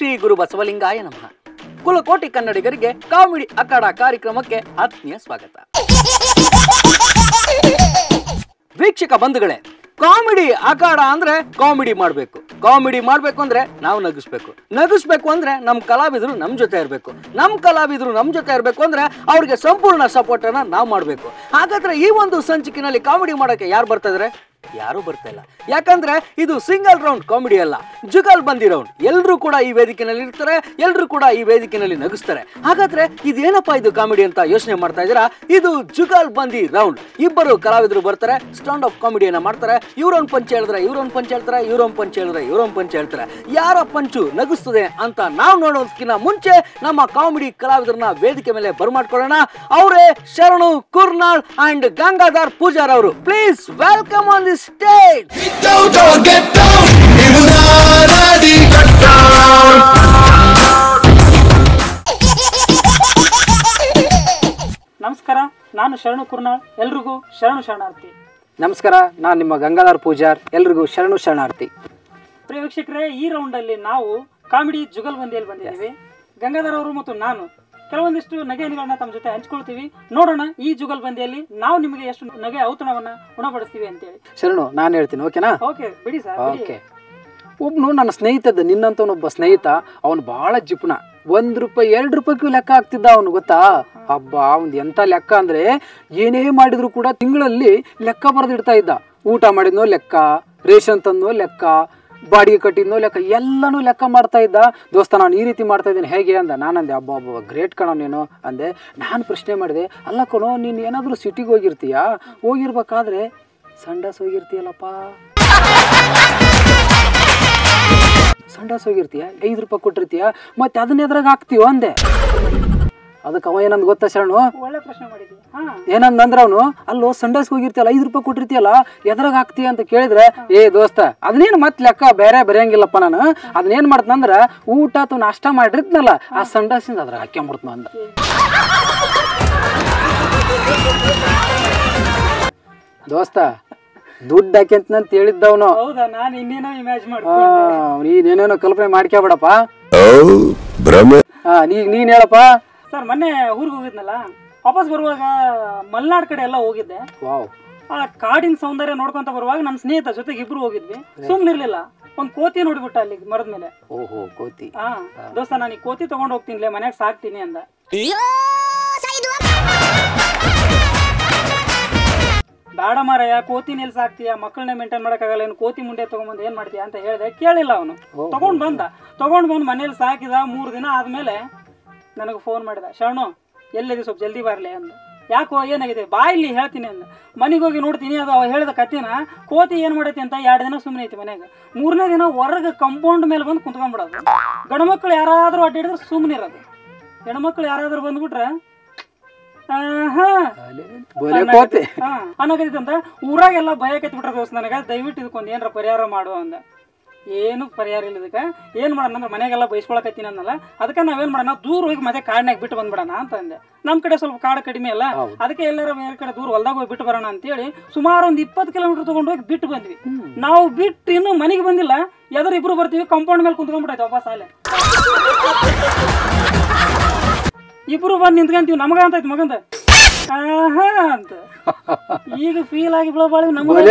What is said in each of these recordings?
ಶ್ರೀ ಗುರು ಬಸವಲಿಂಗಾಯ ನಮಃ. ಕುಲಕೋಟಿ ಕನ್ನಡಿಗರಿಗೆ ಕಾಮಿಡಿ ಅಖಾಡ ಕಾರ್ಯಕ್ರಮಕ್ಕೆ ಆತ್ಮೀಯ ಸ್ವಾಗತ. ವೀಕ್ಷಕ ಬಂಧುಗಳೇ, ಕಾಮಿಡಿ ಅಖಾಡ ಅಂದ್ರೆ ಕಾಮಿಡಿ ಮಾಡ್ಬೇಕು ಅಂದ್ರೆ ನಾವು ನಗಿಸ್ಬೇಕು ಅಂದ್ರೆ ನಮ್ಮ ಕಲಾವಿದರು ನಮ್ಮ ಜೊತೆ ಇರಬೇಕು ಅಂದ್ರೆ ಅವ್ರಿಗೆ ಸಂಪೂರ್ಣ ಸಪೋರ್ಟ್ ಅನ್ನ ನಾವು ಮಾಡಬೇಕು. ಹಾಗಾದ್ರೆ ಈ ಒಂದು ಸಂಚಿಕೆನಲ್ಲಿ ಕಾಮಿಡಿ ಮಾಡೋಕೆ ಯಾರು ಬರ್ತಾ ಇದಾರೆ? ಯಾರು ಬರ್ತಾ ಇಲ್ಲ. ಯಾಕಂದ್ರೆ ಇದು ಸಿಂಗಲ್ ರೌಂಡ್ ಕಾಮಿಡಿ ಅಲ್ಲ, ಜುಗಲ್ ಬಂದಿ ರೌಂಡ್. ಎಲ್ಲರೂ ಕೂಡ ಈ ವೇದಿಕೆನಲ್ಲಿ ಇರ್ತಾರೆ, ಎಲ್ಲರೂ ಕೂಡ ಈ ವೇದಿಕೆನಲ್ಲಿ ನಗಿಸ್ತಾರೆ. ಹಾಗಾದ್ರೆ ಇದೇನಪ್ಪ ಇದು ಕಾಮಿಡಿ ಅಂತ ಯೋಚನೆ ಮಾಡ್ತಾ ಇದ್ದೀರಾ? ಇದು ಜುಗಲ್ ಬಂದಿ ರೌಂಡ್. ಇಬ್ಬರು ಕಲಾವಿದರು ಬರ್ತಾರೆ, ಸ್ಟ್ಯಾಂಡ್ ಅಪ್ ಕಾಮಿಡಿಯನ್ನ ಮಾಡ್ತಾರೆ. ಇವ್ರೊಂದು ಪಂಚ್ ಹೇಳಿದ್ರೆ ಇವ್ರೊಂದು ಪಂಚ್ ಹೇಳ್ತಾರೆ, ಇವ್ರೊಂದು ಪಂಚ್ ಹೇಳಿದ್ರೆ ಇವ್ರೊಂದು ಪಂಚ್ ಹೇಳ್ತಾರೆ. ಯಾರ ಪಂಚು ನಗಿಸ್ತದೆ ಅಂತ ನಾವು ನೋಡೋದಕ್ಕಿಂತ ಮುಂಚೆ ನಮ್ಮ ಕಾಮಿಡಿ ಕಲಾವಿದರನ್ನ ವೇದಿಕೆ ಮೇಲೆ ಬರ್ಮಾಡ್ಕೊಳ್ಳೋಣ. ಅವರೇ ಶರಣು ಕುರ್ನಾಳ್ ಅಂಡ್ ಗಂಗಾಧರ್ ಪೂಜಾರ್ ಅವರು. Please welcome on the stage. ನಮಸ್ಕಾರ, ನಾನು ಶರಣು ಕುರ್ನಾಳ್, ಎಲ್ರಿಗೂ ಶರಣಾರ್ಥಿ. ನಮಸ್ಕಾರ, ನಾನು ನಿಮ್ಮ ಗಂಗಾಧರ್ ಪೂಜಾರ್, ಎಲ್ರಿಗೂ ಶರಣಾರ್ಥಿ. ಪ್ರಿಯ ವೀಕ್ಷಕರೇ, ಈ ರೌಂಡ್ ಅಲ್ಲಿ ನಾವು ಕಾಮಿಡಿ ಜುಗಲ್ ಬಂದಿಯಲ್ಲಿ ಬಂದಿದ್ದೀವಿ. ಗಂಗಾಧರ್ ಅವರು ಮತ್ತು ನಾನು ಕೆಲವೊಂದಿಷ್ಟು ನಗೆಗಳನ್ನ ತಮ್ಮ ಜೊತೆ ಹಂಚ್ಕೊಳ್ತೀವಿ. ನೋಡೋಣ ಈ ಜುಗಲ್ ಬಂದಿಯಲ್ಲಿ ನಾವು ನಿಮಗೆ ಎಷ್ಟು ನಗೆ ಔತಣವನ್ನ ಉಣಬಡಿಸ್ತೀವಿ ಅಂತೇಳಿ. ಶರಣು, ನಾನು ಹೇಳ್ತೀನಿ, ಓಕೆನಾ? ಓಕೆ, ಬಿಡಿ ಸರ್. ಓಕೆ. ಒಬ್ನು ನನ್ನ ಸ್ನೇಹಿತದ, ನಿನ್ನಂತವನೊಬ್ಬ ಸ್ನೇಹಿತ, ಅವನು ಬಹಳ ಜಿಪುಣ. ₹1 ₹2 ಲೆಕ್ಕ ಆಗ್ತಿದ್ದ ಅವನು, ಗೊತ್ತಾ? ಹಬ್ಬ, ಅವ್ನು ಎಂತ ಲೆಕ್ಕ ಅಂದ್ರೆ ಏನೇ ಮಾಡಿದ್ರು ಕೂಡ ತಿಂಗಳಲ್ಲಿ ಲೆಕ್ಕ ಬರೆದಿಡ್ತಾ ಇದ್ದ. ಊಟ ಮಾಡಿದ್ನೋ ಲೆಕ್ಕ, ರೇಷನ್ ತಂದೋ ಲೆಕ್ಕ, ಬಾಡಿಗೆ ಕಟ್ಟಿದ್ನೋ ಲೆಕ್ಕ, ಎಲ್ಲನೂ ಲೆಕ್ಕ ಮಾಡ್ತಾ ಇದ್ದ. ದೋಸ್ತ, ನಾನು ಈ ರೀತಿ ಮಾಡ್ತಾ ಇದ್ದೀನಿ ಹೇಗೆ ಅಂದ. ನಾನಂದೆ, ಹಬ್ಬ ಗ್ರೇಟ್ ಕಣೋ ನೀನು ಅಂದೆ. ನಾನು ಪ್ರಶ್ನೆ ಮಾಡಿದೆ, ಅಲ್ಲ ಕಣೋ, ನೀನು ಏನಾದರೂ ಸಿಟಿಗೆ ಹೋಗಿರ್ಬೇಕಾದ್ರೆ ಸಂಡಾಸ್ ಹೋಗಿರ್ತೀಯಲ್ಲಪ್ಪ, ಸಂಡಾಸ್ ಹೋಗಿರ್ತೀಯ, ₹5 ಕೊಟ್ಟಿರ್ತೀಯ, ಮತ್ತೆ ಅದನ್ನ ಎದ್ರಾಗ ಹಾಕ್ತೀವೋ ಅಂದೆ. ಅದಕ್ಕೆ ಅವ ಏನಂದ್ ಗೊತ್ತಾ ಶರಣು? ಒಳ್ಳೆ ಪ್ರಶ್ನೆ ಮಾಡಿದ್ವಿ. ಏನಂದ್ರೆ ಅವನು, ಅಲ್ಲೋ ಸಂಡಾಸ್ಗೆ ಹೋಗಿರ್ತೀಯಲ್ಲ, ₹5 ಕೊಟ್ಟಿರ್ತೀಯಲ್ಲ, ಎದ್ರಾಗ ಹಾಕ್ತೀಯ ಅಂತ ಕೇಳಿದ್ರೆ, ದೋಸ್ತ ಅದನ್ನೇನು ಮತ್ತೆ ಲೆಕ್ಕ ಬೇರೆ ಬರೆಯಂಗಿಲ್ಲಪ್ಪ, ನಾನು ಅದನ್ನೇನ್ ಮಾಡ್ತಂದ್ರ ಊಟ ಅಥವಾ ನಾಷ್ಟ ಮಾಡಿರ್ತೀನಲ್ಲ, ಆ ಸಂಡಾಸಿಂದ ಅದ್ರಾಗ ಹಾಕ್ಕೊಂಡ್ಬಿಡ್ತನ ಅಂದ. ದೋಸ್ತ ದುಡ್ಡು ಹಾಕ್ಯಂತ ಹೇಳಿದ್ದವನು. ಹೌದಾ? ನಾನು ಇನ್ನೇನೋ ಇಮ್ಯಾಜ್ ನೀನೇನೋ ಕಲ್ಪನೆ ಮಾಡ್ಕ್ಯಾಬೇಡಪ್ಪ. ನೀನ್ ಹೇಳಪ್ಪ. ಸರ್, ಮೊನ್ನೆ ಊರಿಗೆ ಹೋಗಿದ್ನಲ್ಲ, ವಾಪಸ್ ಬರುವಾಗ ಮಲ್ನಾಡ್ ಕಡೆ ಎಲ್ಲ ಹೋಗಿದ್ದೆ. ಆ ಕಾಡಿನ ಸೌಂದರ್ಯ ನೋಡ್ಕೊಂತ ಬರುವಾಗ ನನ್ನ ಸ್ನೇಹಿತ ಜೊತೆಗೆ ಇಬ್ರು ಹೋಗಿದ್ವಿ. ಸುಮ್ನಿರ್ಲಿಲ್ಲ, ಒಂದ್ ಕೋತಿ ನೋಡ್ಬಿಟ್ಟ ಅಲ್ಲಿ ಮರದ ಮೇಲೆ. ಓಹೋ, ಕೋತಿ. ದೋಸ್ತ, ನಾನು ಈ ಕೋತಿ ತಗೊಂಡ್ ಹೋಗ್ತೀನಿ, ಮನ್ಯಾಗ ಸಾಕ್ತೀನಿ ಅಂದ. ಬೇಡ ಮಾರಯ್ಯ, ಕೋತಿ ಎಲ್ಲಿ ಸಾಕ್ತೀಯ, ಮಕ್ಕಳನ್ನ ಮೇಂಟೈನ್ ಮಾಡಕ್ಕಾಗಲ್ಲ, ಏನು ಕೋತಿ ಮುಂಡೆ ತಗೊಂಡ್ಬಂದು ಏನ್ ಮಾಡ್ತೀಯ ಅಂತ ಹೇಳಿದೆ. ಕೇಳಿಲ್ಲ ಅವನು. ತಗೊಂಡ್ ಬಂದು ಮನೇಲಿ ಸಾಕಿದ. 3 ದಿನ ಆದ್ಮೇಲೆ ನನಗೆ ಫೋನ್ ಮಾಡಿದ, ಶರಣು ಎಲ್ಲಿದೆ, ಸ್ವಲ್ಪ ಜಲ್ದಿ ಬರಲಿ ಅಂದ. ಯಾಕೋ, ಏನಾಗಿದೆ, ಬಾ ಇಲ್ಲಿ ಹೇಳ್ತೀನಿ ಅಂದ. ಮನೆಗೆ ಹೋಗಿ ನೋಡ್ತೀನಿ, ಅದು ಹೇಳಿದ ಕತ್ತಿನ ಕೋತಿ ಏನ್ ಮಾಡೈತಿ ಅಂತ 2 ದಿನ ಸುಮ್ಮನೆ ಐತಿ ಮನ್ಯಾಗ. 3ನೇ ದಿನ ಹೊರಗೆ ಕಂಪೌಂಡ್ ಮೇಲೆ ಬಂದು ಕುಂತ್ಕೊಂಡ್ಬಿಡೋದು. ಗಂಡ್ಮಕ್ಳು ಯಾರಾದ್ರೂ ಅಡ್ಡಿಡಿದ್ರೆ ಸುಮ್ಮನೆ ಇರೋದು, ಹೆಣ್ಮಕ್ಳು ಯಾರಾದ್ರೂ ಬಂದ್ಬಿಟ್ರೆ ಅನ್ನಕತ್ತಿತ್ತಂತ. ಊರಾಗೆಲ್ಲ ಭಯ ಕತ್ಬಿಟ್ರ ದೋಸ್ತ ನನಗ. ದಯವಿಟ್ಟು ಇದಕ್ಕೊಂದು ಏನಾರ ಪರಿಹಾರ ಮಾಡು ಅಂದ. ಏನು ಪರಿಹಾರ ಇಲ್ಲ ಇದಕ್ಕೆ. ಏನ್ ಮಾಡೋಣ ಅಂದ್ರೆ ಮನೆಗೆಲ್ಲ ಬೈಸ್ಕೊಳಕತ್ತೀನಿ ಅನ್ನಲ್ಲ. ಅದಕ್ಕೆ ನಾವೇನ್ ಮಾಡೋಣ, ದೂರ ಹೋಗಿ ಮತ್ತೆ ಕಾಡ್ನಾಗ ಬಿಟ್ಟು ಬಂದ್ಬಿಡೋಣ ಅಂತ ಅಂದೆ. ನಮ್ ಕಡೆ ಸ್ವಲ್ಪ ಕಾಡು ಕಡಿಮೆ ಅಲ್ಲ, ಅದಕ್ಕೆ ಎಲ್ಲಾರ ಬೇರೆ ಕಡೆ ದೂರ ಹೊಲ್ದಾಗ ಹೋಗಿ ಬಿಟ್ಟು ಬರೋಣ ಅಂತೇಳಿ ಸುಮಾರು ಒಂದು 20 ಕಿಲೋಮೀಟರ್ ತಗೊಂಡು ಹೋಗಿ ಬಿಟ್ಟು ಬಂದ್ವಿ. ನಾವು ಬಿಟ್ಟು ಇನ್ನೂ ಮನೆಗೆ ಬಂದಿಲ್ಲ, ಯಾವ್ದಾರು ಇಬ್ರು ಬರ್ತೀವಿ, ಕಂಪೌಂಡ್ ಮೇಲೆ ಕುಂತ್ಕೊಂಡ್ಬಿಟ್ಟೈತೆ ವಾಪಸ್ ಅಲ್ಲೇ. ಇಬ್ರು ಬಂದು ನಿಂತ್ಕೊಂತೀವಿ, ನಮಗ ಅಂತ ಮಗಂದ ಅಂತ. ಈಗ ಫೀಲ್ ಆಗಿ ಬಿಳಬಾಳಿ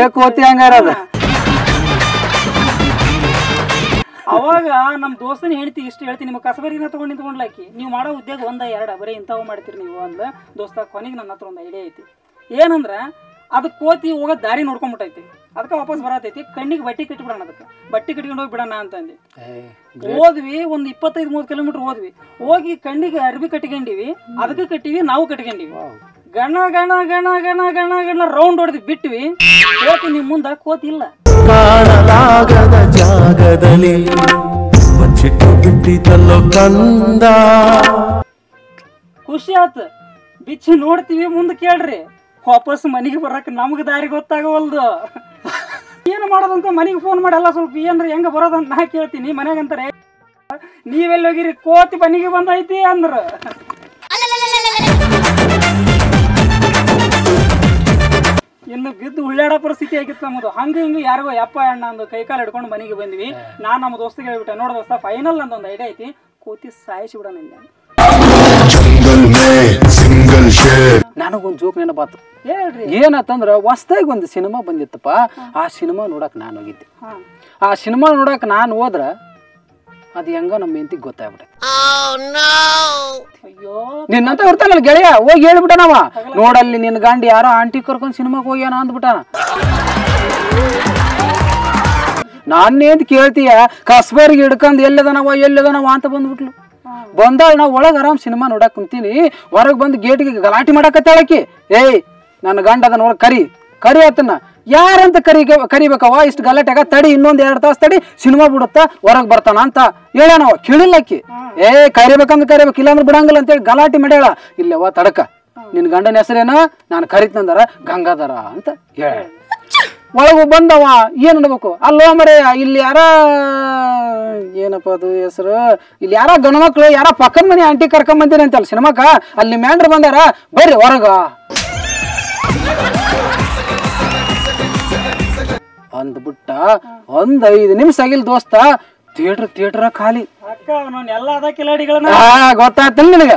ಅವಾಗ ನಮ್ ದೋಸ್ತನ ಹೇಳ್ತಿ, ಇಷ್ಟು ಹೇಳ್ತೀನಿ, ನಿಮ್ಗೆ ಕಸಬರಿನ ತಗೊಂಡು ನಿಂತ್ಕೊಂಡ್ಲಾಕಿ, ನೀವು ಮಾಡೋ ಉದ್ಯೋಗ 1-2 ಬರೀ ಇಂಥವು ಮಾಡ್ತೀರಿ ನೀವು ಅಂದ. ದೋಸ್ತ, ಕೊನೆಗೆ ನನ್ನ ಹತ್ರ ಒಂದು ಐಡಿಯಾ ಐತಿ. ಏನಂದ್ರ, ಅದು ಕೋತಿ ಹೋಗೋ ದಾರಿ ನೋಡ್ಕೊಂಡ್ಬಿಟ್ಟೈತಿ, ಅದಕ್ಕೆ ವಾಪಸ್ ಬರತೈತಿ. ಕಣ್ಣಿಗೆ ಬಟ್ಟೆ ಕಟ್ಟಿಬಿಡೋಣ, ಅದಕ್ಕೆ ಬಟ್ಟೆ ಕಟ್ಕೊಂಡು ಹೋಗಿ ಬಿಡೋಣ ಅಂತಂದು ಹೋದ್ವಿ. ಒಂದು 25-30 ಕಿಲೋಮೀಟರ್ ಹೋಗಿ ಕಣ್ಣಿಗೆ ಅರ್ಬಿ ಕಟ್ಕೊಂಡಿವಿ, ಅದಕ್ಕೆ ಕಟ್ಟಿವಿ, ನಾವು ಕಟ್ಕೊಂಡಿವಿ. ಗಣ ಗಣ ಗಣ ಗಣ ಗಣ ಗಣ ರೌಂಡ್ ಹೊಡೆದು ಬಿಟ್ವಿ. ಕೋತಿ ನಿಮ್ ಮುಂದ ಕೋತಿ ಇಲ್ಲ. ಕಾಣಲಾಗದ ಜಾಗದಲ್ಲಿ ಬಚ್ಚಿಟ್ಟು ಬಿಟ್ಟಿತಲ್ಲೋ ಕಂದ. ಖುಷಿ ಆತ. ಬಿಚ್ಚಿ ನೋಡ್ತೀವಿ, ಮುಂದೆ ಕೇಳ್ರಿ, ವಾಪಸ್ ಮನೆಗೆ ಬರಕ್ ನಮ್ಗೆ ದಾರಿ ಗೊತ್ತಾಗವಲ್ದು. ಏನು ಮಾಡೋದಂತ ಮನೆಗೆ ಫೋನ್ ಮಾಡಿ, ಎಲ್ಲ ಸ್ವಲ್ಪ ಏನ್ರಿ ಹೆಂಗ ಬರೋದಂತ ನಾ ಕೇಳ್ತೀನಿ. ಮನ್ಯಾಗಂತಾರೆ, ನೀವೆಲ್ಲೋಗಿರಿ, ಕೋತಿ ಮನೆಗೆ ಬಂದೈತಿ ಅಂದ್ರ. ಇನ್ನು ಬಿದ್ದು ಉಳ್ಳಾಡೋ ಪರಿಸ್ಥಿತಿ ಆಗಿತ್ತು ನಮ್ಮದು. ಹಂಗ ಹಿಂಗ ಯಾರಿಗೋ ಯಪ್ಪ ಅಣ್ಣ ಅಂದು ಕೈಕಾಲು ಹಿಡ್ಕೊಂಡು ಮನೆಗೆ ಬಂದ್ವಿ. ನಾನು ನಮ್ಮ ದೋಸ್ತಿಗೆ ಹೇಳ್ಬಿಟ್ಟೆ, ನೋಡ ದೋಸ್ತ ಫೈನಲ್ ನಂದೊಂದು ಐಡಿಯಾ ಐತಿ, ಕೂತಿ ಸಾಯಿಸಿ ಬಿಡೋಣ ನಿಂದೆ. ನನಗೊಂದು ಜೋಕ್ ನೆನಪಾತು. ಹೇಳ್ರಿ. ಏನತ್ತಂದ್ರ ಹೊಸ್ದಾಗಿ ಒಂದು ಸಿನಿಮಾ ಬಂದಿತ್ತಪ್ಪ. ಆ ಸಿನಿಮಾ ನೋಡಕ್ ನಾನು ಹೋಗಿದ್ದೆ. ಆ ಸಿನಿಮಾ ನೋಡಕ್ ನಾನು ಹೋದ್ರ ಅದು ಹೆಂಗ ನಮ್ಮ ಹೆಂಡತಿಗೆ ಗೊತ್ತಾಗ್ಬಿಟ್ಟೆ. ಅಯ್ಯೋ ನಿನ್ನಂತ ಇರ್ತಾನಲ್ಲ ಗೆಳೆಯ, ಹೋಗಿ ಹೇಳ್ಬಿಟ್ಟನವ, ನೋಡಲ್ಲಿ ನಿನ್ ಗಂಡ ಯಾರೋ ಆಂಟಿ ಕರ್ಕೊಂಡ್ ಸಿನಿಮಾಗೆ ಹೋಗ್ಯಾನ ಅಂದ್ಬಿಟ್ಟಾನ. ನಾನೇಂತ ಕೇಳ್ತೀಯ, ಕಸ್ಬರ್ಗೆ ಹಿಡ್ಕೊಂಡ್ ಎಲ್ಲದನವ ಅಂತ ಬಂದ್ಬಿಟ್ಲು. ಬಂದಾಳ, ನಾ ಒಳಗೆ ಆರಾಮ್ ಸಿನಿಮಾ ನೋಡಕ್ ಕುಂತೀನಿ, ಹೊರಗೆ ಬಂದು ಗೇಟ್ಗೆ ಗಲಾಟೆ ಮಾಡಕತ್ತಾಳಕಿ. ಏಯ್ ನನ್ನ ಗಂಡ ಅದನ್ನ ಹೊರಗೆ ಕರಿ ಆತನ. ಯಾರಂತ ಕರಿಬೇಕವ, ಇಷ್ಟು ಗಲಾಟೆಗ, ತಡಿ ಇನ್ನೊಂದ್ 2 ತಾಸು ತಡಿ, ಸಿನಿಮಾ ಬಿಡುತ್ತಾ ಹೊರಗೆ ಬರ್ತಾನ ಅಂತ ಹೇಳನವ. ಕೇಳಿಲ್ಲಕ್ಕಿ. ಕರಿಬೇಕು, ಇಲ್ಲಾಂದ್ರೆ ಬಿಡಂಗಿಲ್ಲ ಅಂತೇಳಿ ಗಲಾಟೆ ಮಾಡ್ಯಾಳ. ಇಲ್ಲವ ತಡಕ, ನಿನ್ ಗಂಡನ ಹೆಸರೇನ, ನಾನು ಕರಿತಂದಾರ ಗಂಗಾಧರ ಅಂತ ಹೇಳ. ಒಳಗು ಬಂದವ ಏನ್ ಅನ್ಬೇಕು, ಅಲ್ಲೋ ಮರೆ ಇಲ್ಲಿ ಯಾರ ಏನಪ್ಪ ಅದು ಹೆಸರು, ಇಲ್ಲಿ ಯಾರ ಗಣಮಕ್ಳು ಯಾರ ಪಕ್ಕದ ಮನೆ ಆಂಟಿ ಕರ್ಕೊಂಡ್ ಬಂದಿರಿ ಅಂತಲ್ಲ ಸಿನಿಮಾಕ, ಅಲ್ಲಿ ಮ್ಯಾಂಡ್ರ್ ಬಂದಾರ, ಬರ್ರಿ ಹೊರಗ ಅಂದ್ಬಿಟ್ಟ. 5 ನಿಮಿಷ ಆಗಿಲ್ ದೋಸ್ತ, ಥಿಯೇಟರ್ ಖಾಲಿ. ಅಕ್ಕ ಎಲ್ಲ ಅದ ಕಿಲಾಡಿಗಳನ್ನ ಗೊತ್ತಾಯ್ತಲ್ಲ ನಿನಗ.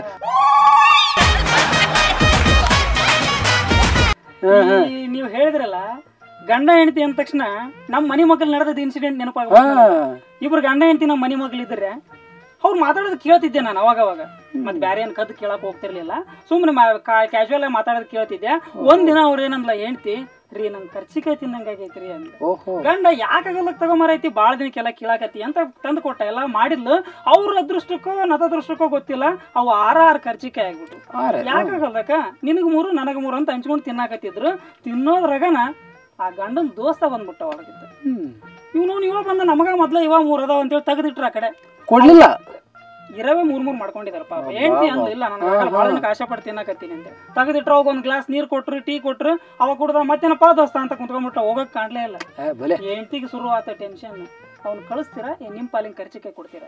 ನೀವು ಹೇಳಿದ್ರಲ್ಲ ಗಂಡ ಹೆಂಡತಿ ಅಂದ ತಕ್ಷಣ ನಮ್ಮ ಮನೆ ಮಕ್ಕಳು ನಡೆದ ಇನ್ಸಿಡೆಂಟ್ ನೆನಪಾಗ. ಇಬ್ರು ಗಂಡ ಹೆಂಡತಿ ನಮ್ಮ ಮನೆ ಮಕ್ಳು ಇದ್ರೆ ಅವ್ರು ಮಾತಾಡೋದು ಕೇಳ್ತಿದ್ದೆ ನಾನು ಅವಾಗ. ಮತ್ತೆ ಬೇರೆ ಏನ್ ಕದ್ದು ಕೇಳಕ್ ಹೋಗ್ತಿರ್ಲಿಲ್ಲ, ಸುಮ್ಮನೆ ಕ್ಯಾಶುವಲ್ ಆಗಿ ಮಾತಾಡೋದು ಕೇಳ್ತಿದ್ದೆ. ಒಂದಿನ ಅವ್ರ ಏನಂದ್ಲ, ಹೆಂಡತಿ ರೀ ನನ್ ಖರ್ಚಿಕಾಯಿ ತಿನ್ನಂಗಾಗೈತ್ರಿ ಅಂದ. ಗಂಡ ಯಾಕಾಗಲ್ಲಕ್ ತಗೊಂಬರೈತಿ, ಬಾಳ ದಿನಕ್ಕೆಲ್ಲ ಕೀಳಾಕತಿ ಅಂತ ತಂದು ಕೊಟ್ಟ, ಎಲ್ಲ ಮಾಡಿದ್ಲು. ಅವ್ರ ಅದೃಷ್ಟಕ್ಕೋ ನತದೃಷ್ಟಕ್ಕೋ ಗೊತ್ತಿಲ್ಲ, ಅವು 6 ಖರ್ಚಿಕಾಯಿ ಆಗ್ಬಿಟ್ಟು. ಯಾಕಾಗಲ್ಲಕ್ಕ, ನಿನಗ್ 3 ನನಗ್ 3 ಅಂತ ಹಂಚ್ಕೊಂಡು ತಿನ್ನಾಕತ್ತಿದ್ರು. ತಿನ್ನೋದ್ರಾಗನ ಆ ಗಂಡನ ದೋಸ್ತ ಬಂದ್ಬಿಟ್ಟ ಹೊರಗಿದ್ದ. ಇವ ಬಂದ ನಮಗ ಮೊದ್ಲ 3 ಅದಾವ ಅಂತೇಳಿ ತೆಗೆದಿಟ್ರ ಆ ಕಡೆ ಕೊಡ್ಲಿಲ್ಲ. ಇರವೇ 3 ಮಾಡ್ಕೊಂಡಿದಾರಪ್ಪ. ಹೆಂಡತಿ ಅಂದ್ಲು, ಇಲ್ಲ ನಾನು ಭಾಳ ದಿನಕ್ಕೆ ಆಶೆ ಪಟ್ಟು ತಿನ್ನಕತ್ತೀನಿ ಅಂತ ತೆಗೆದಿಟ್ರ. ಅವಾಗ ಒಂದು ಗ್ಲಾಸ್ ನೀರು ಕೊಟ್ರು, ಟೀ ಕೊಟ್ರು. ಅವಾಗ ಕುಡ್ದ ಮತ್ತೇನಪ್ಪ ದೋಸ್ತ ಅಂತ ಕುಂತ್ಕೊಂಡ್ಬಿಟ್ಟ. ಹೋಗಕ್ ಕಾಣ್ಲೇ ಇಲ್ಲ. ಹೆಂಡತಿಗೆ ಶುರು ಆತ ಟೆನ್ಷನ್. ಅವ್ನು ಕಳಿಸ್ತೀರಾ, ನಿಮ್ ಪಾಲಿನ ಖರ್ಚಿಕಾಯಿ ಕೊಡ್ತೀರಾ?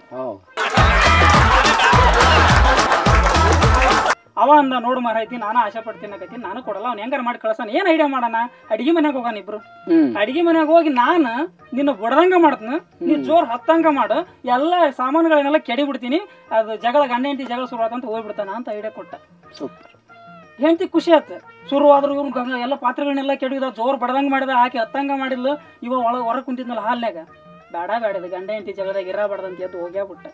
ಅವ ಅಂದ, ನೋಡು ಮಾರೈತಿ, ನಾನು ಆಶೆ ಪಟ್ಟು ತಿನ್ನಕತ್ತೀನಿ, ನಾನು ಕೊಡಲ್ಲ, ಅವ್ನು ಹೆಂಗಾರ ಮಾಡಿ ಕಳ್ಸಾನ. ಏನ್ ಐಡಿಯಾ ಮಾಡೋಣ, ಅಡಿಗೆ ಮನ್ಯಾಗ ಹೋಗೋಣ ಇಬ್ರು. ಅಡಿಗೆ ಮನ್ಯಾಗ ಹೋಗಿ ನಾನು ನಿನ್ನ ಬಡ್ದಂಗ ಮಾಡ್ತೀನಿ, ನೀ ಜೋರ್ ಹತ್ತಂಗ ಮಾಡು, ಎಲ್ಲ ಸಾಮಾನುಗಳನ್ನೆಲ್ಲ ಕೆಡಿ ಬಿಡ್ತೀನಿ, ಅದು ಗಂಡ ಹೆಂಡತಿ ಜಗಳ ಶುರು ಆತಂತ ಹೋಗ್ಬಿಡ್ತಾನ ಅಂತ ಐಡಿಯಾ ಕೊಟ್ಟ. ಹೆಂಡತಿ ಖುಷಿ ಆಯ್ತು. ಶುರು ಆದ್ರೂ ಇವ್ನು ಎಲ್ಲ ಪಾತ್ರೆಗಳನ್ನೆಲ್ಲ ಕೆಡಿದ, ಜೋರ್ ಬಡ್ದಂಗ ಮಾಡಿದ, ಹಾಕಿ ಹತ್ತಂಗ ಮಾಡಿದ್ಲು. ಇವ ಹೊರಗೆ ಕುಂತಿದ್ನಲ್ಲ ಹಾಲ್ನಾಗ, ಬೇಡ ಗಂಡ ಹೆಂಡತಿ ಜಗಳದಾಗ ಇರಬಾರ್ದಂತ ಎದ್ದು ಹೋಗ್ಯಾಬಿಟ್ಟ.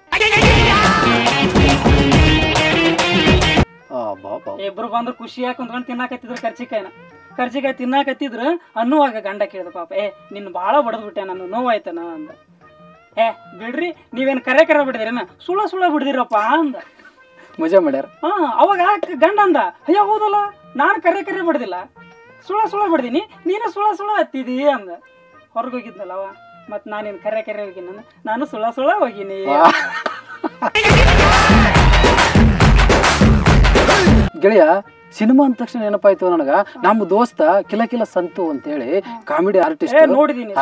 ಇಬ್ರು ಬಂದ್ರು ಖುಷಿಯಾಗಿ ಕುಂತ್ಕೊಂಡು ತಿನ್ನಾಕತ್ತಿದ್ರು ಖರ್ಚಿಕಾಯಿ ತಿನ್ನಾಕತ್ತಿದ್ರು. ಅನ್ನುವಾಗ ಗಂಡ ಕೇಳಿದ, ಪಾಪ ನಿನ್ನ ಭಾಳ ಬಡದ್ಬಿಟ್ಟೆ, ನಾನು ನೋವಾಯ್ತನ ಅಂದ. ಬಿಡ್ರಿ, ನೀವೇನ್ ಕರೆ ಬಿಡ್ದಿರೇನ, ಸುಳ ಬಿಡ್ದಿರಪ್ಪ ಅಂದ. ಮಜಾ ಮಾಡ್ಯಾರ. ಅವಾಗ ಗಂಡ ಅಂದ, ಅಯ್ಯ ಹೌದಲ್ಲ, ನಾನು ಕರೆ ಬಿಡ್ದಿಲ್ಲ, ಸುಳ ಬಿಡ್ದೀನಿ, ನೀನು ಸುಳ ಹತ್ತಿದಿ ಅಂದ. ಹೊರಗೋಗಿದ್ನಲ್ಲ ಅವ. ಮತ್ ನಾನೇನ್ ಕರೆ ಹೋಗಿನ, ನಾನು ಸುಳ ಹೋಗಿನಿ. ಗೆಳೆಯ, ಸಿನಿಮಾ ಅಂದ ತಕ್ಷಣ ನೆನಪಾಯ್ತು ನನಗ, ನಮ್ಮ ದೋಸ್ತ ಕಿಲ ಸಂತು ಅಂತ ಹೇಳಿ ಕಾಮಿಡಿ ಆರ್ಟಿಸ್ಟ್ ನೋಡಿದೀನಿ.